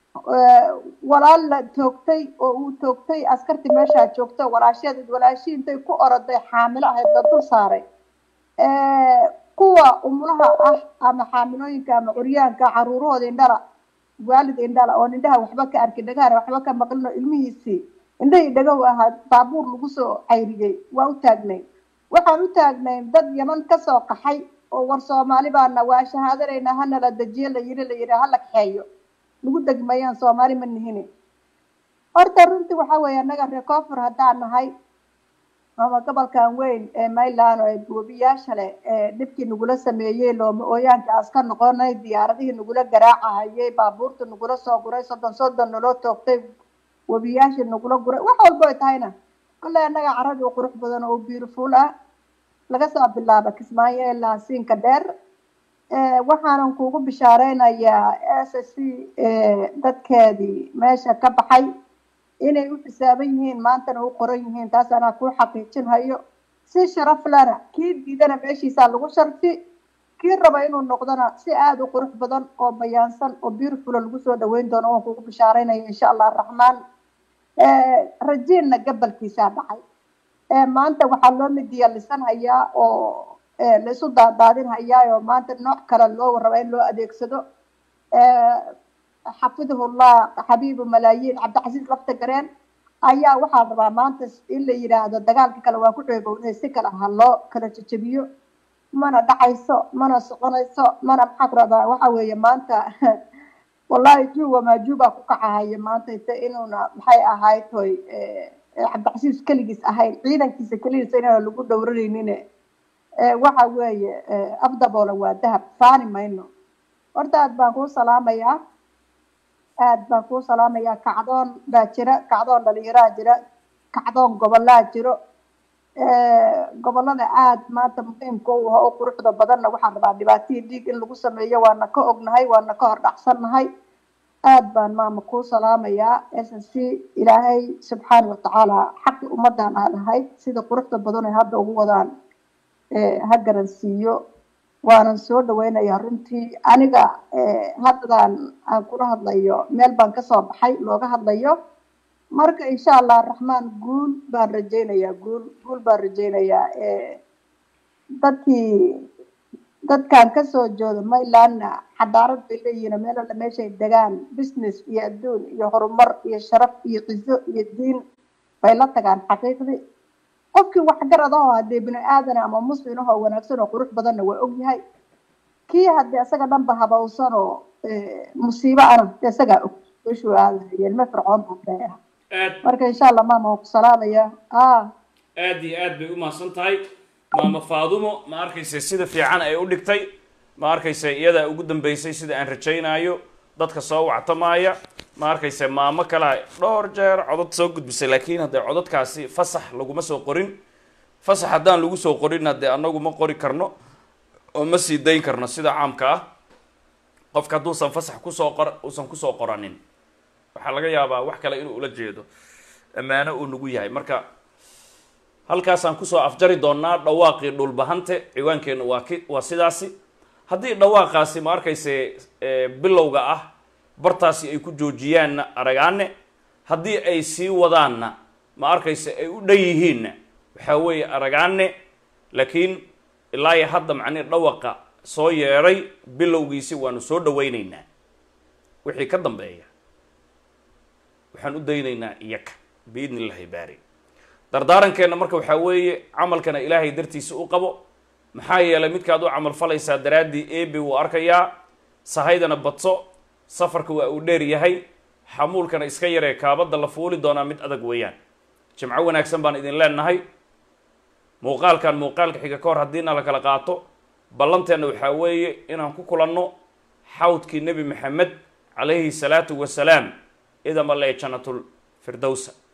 walaal la toogtay oo uu toogtay askarti meesha joogto walaasheed walaashii intay ku oroday xaamilo ahayd la dul saaray ee kuwa umulaha ah ama xaamilooyinka ama curyaanka caruurahooda indhala waalid indhala oo indhaha waxba ka arkin dhagaha waxba ka maqlino ilmihiisii indhaha dhagow ahaa baabuur lagu soo cayriyay waa u taagnay waxaan u taagnay dad Yaman ka soo qaxay oo war Soomaali baana waa shahaadanayna hana la dajiyo la yiri la yiri hala kaxeeyo lagu degmayaan Soomaali ma nihine horta runtii waxa weeye anaga recover hadaan nahay ama gobolkan weyn ee Maylaan oo goobiyaasha leh ee dibkii nagula sameeyay looma ooyaanka aska noqonay diyaaradihii nagula garaacayay baabuurta nagula soo guray soddon soddon loo toogtay wabiyaasha nagula guray wax walba ay tahayna kale anaga carad oo qurux badan oo beautiful ah laga soo bilaabo Kismaayo ilaa Siinka Dheer ee waxaan kuugu bishaareynaya S S C ee dadkeedii meesha ka baxay inay u xisaaban yihiin maanta oo qoran yihiin taas ana ku xaqiijinayo si sharaf lana kii diidana meeshiisa lagu sharfi kii raba inuu noqdana si aad u qurux badan oo bayaansan oo beautiful lagu soo dhaweyn doono oo kuugu bishaareynaya insha Allah Rahmaan ee rajina gabalkiisa baxay ee maanta waxa loo midiya lisan hayaa oo ee la isu daadin hayaa oo maanta nooc kale loo rabo in loo adeegsado ee حفظه الله حبيب ملايين عبد العزيز لفت قرين أيها واحد ربع مانتس إلا يراهد الدجال كلا واقول يقول سكر هلا كلا تجيبيه ما أنا دعيسو ما أنا سقنيسو ما أنا محضر هذا وحوي مانتا والله جوا ما جوا قطع هاي مانتا إنه حي هاي توي عبد العزيز كل جس هاي عيدا كيس كل سنة اللي قد دوري نينه وحوي أفضل ولا ذهب ثاني ما إنه ورد بقول سلام يا aad baan ku salaamayaa kacdoon baa jira kacdoon dhalinyarada jira kacdoon gobolada jiro ee gobolada aad maanta muhiimka u ah oo quruxda badanna waxaan rabaa dhibaatooyin dhiig in lagu sameeyo waana ka ognahay waana ka hor dhacsanahay aad baan maama ku salaamayaa S S C ilaahay subxaanahu wa ta'ala xaq ummadan aadahay sida quruxda badan ee hadda ugu wadaan ee ha garansiiyo وانا سو dhaweynaya runtii aniga ee haddan aan kula hadlayo meel baan ka soo baxay looga hadlayo marka insha Allah Rahmaan guul baan rajeynayaa guul guul baan rajeynayaa ee dadkii dadkan ka soo jooda Maylaan xadaarad bay leeyihiin meel la meeshay degaan business iyo adduun iyo horumar iyo sharaf iyo qiso iyo diin bay la tagaan xaqiiqdii qofkii wax garado hadii bini aadan ama muslim oo wanaagsan oo qurux badan waa og yahay kii hadii asaga dhanba habawsan oo musiibo aan asaga og ishu aadayeen ma fircoon baa marka insha Allah maama ku salaamaya ah aad iyo aad bay u maasan tahay maama Faadumo ma arkaysa sida fiican ay u dhigtay ma arkaysa iyada ugu dambeysay sida aan rajaynayo dadka soo wactamaya ma arkaysa maamo kala dhowr jeer codad soo gudbisay laakiin hadda codadkaasi fasax lagu ma soo qorin fasax hadaan lagu soo qorin hadda anagu ma qori karno oo ma sii dayn karno sida caamka ah qofka haduu san fasax ku soo qor oo san ku soo qoranin waxa laga yaabaa wax kale inuu ula jeedo amaana uu nagu yahay marka halkaas aan ku soo afjari doonaa dhawaaqii dhulbahante ciwaankeena waa waa sidaasi haddii dhawaaqaasi ma arkaysa bilowga ah bartaasi ay ku joojiyaan aragaane haddii ay sii wadaanna ma arkaysa ay u dhan yihiin waxa weeye aragaane laakiin ilaa iyo hadda macnii dhawaqa soo yeeray bilowgiisi waanu soo dhawaynaynaa wixii ka dambeeya waxaan u daynaynaa iyaka biidni illaahi baari dardaarankeena marka waxaa weeye camalkana ilaahay dartiisa u qabo maxaa yeelay midkaad u camal falaysaa daraadii eebe wuu arkayaa sahaydana badso safarka waa uu dheer yahay xamuulkana iska yaree kaabada la fuuli doonaa mid adag weeyaan jimco wanaagsan baan idin leenahay muuqaalkan muuqaalka xiga ka hor haddiina la kala qaato ballanteena waxaa weeye inaan ku kulanno xawdkii nebi maxamed calayhi salaatu wasalaam إذا ما لا جنة الفردوس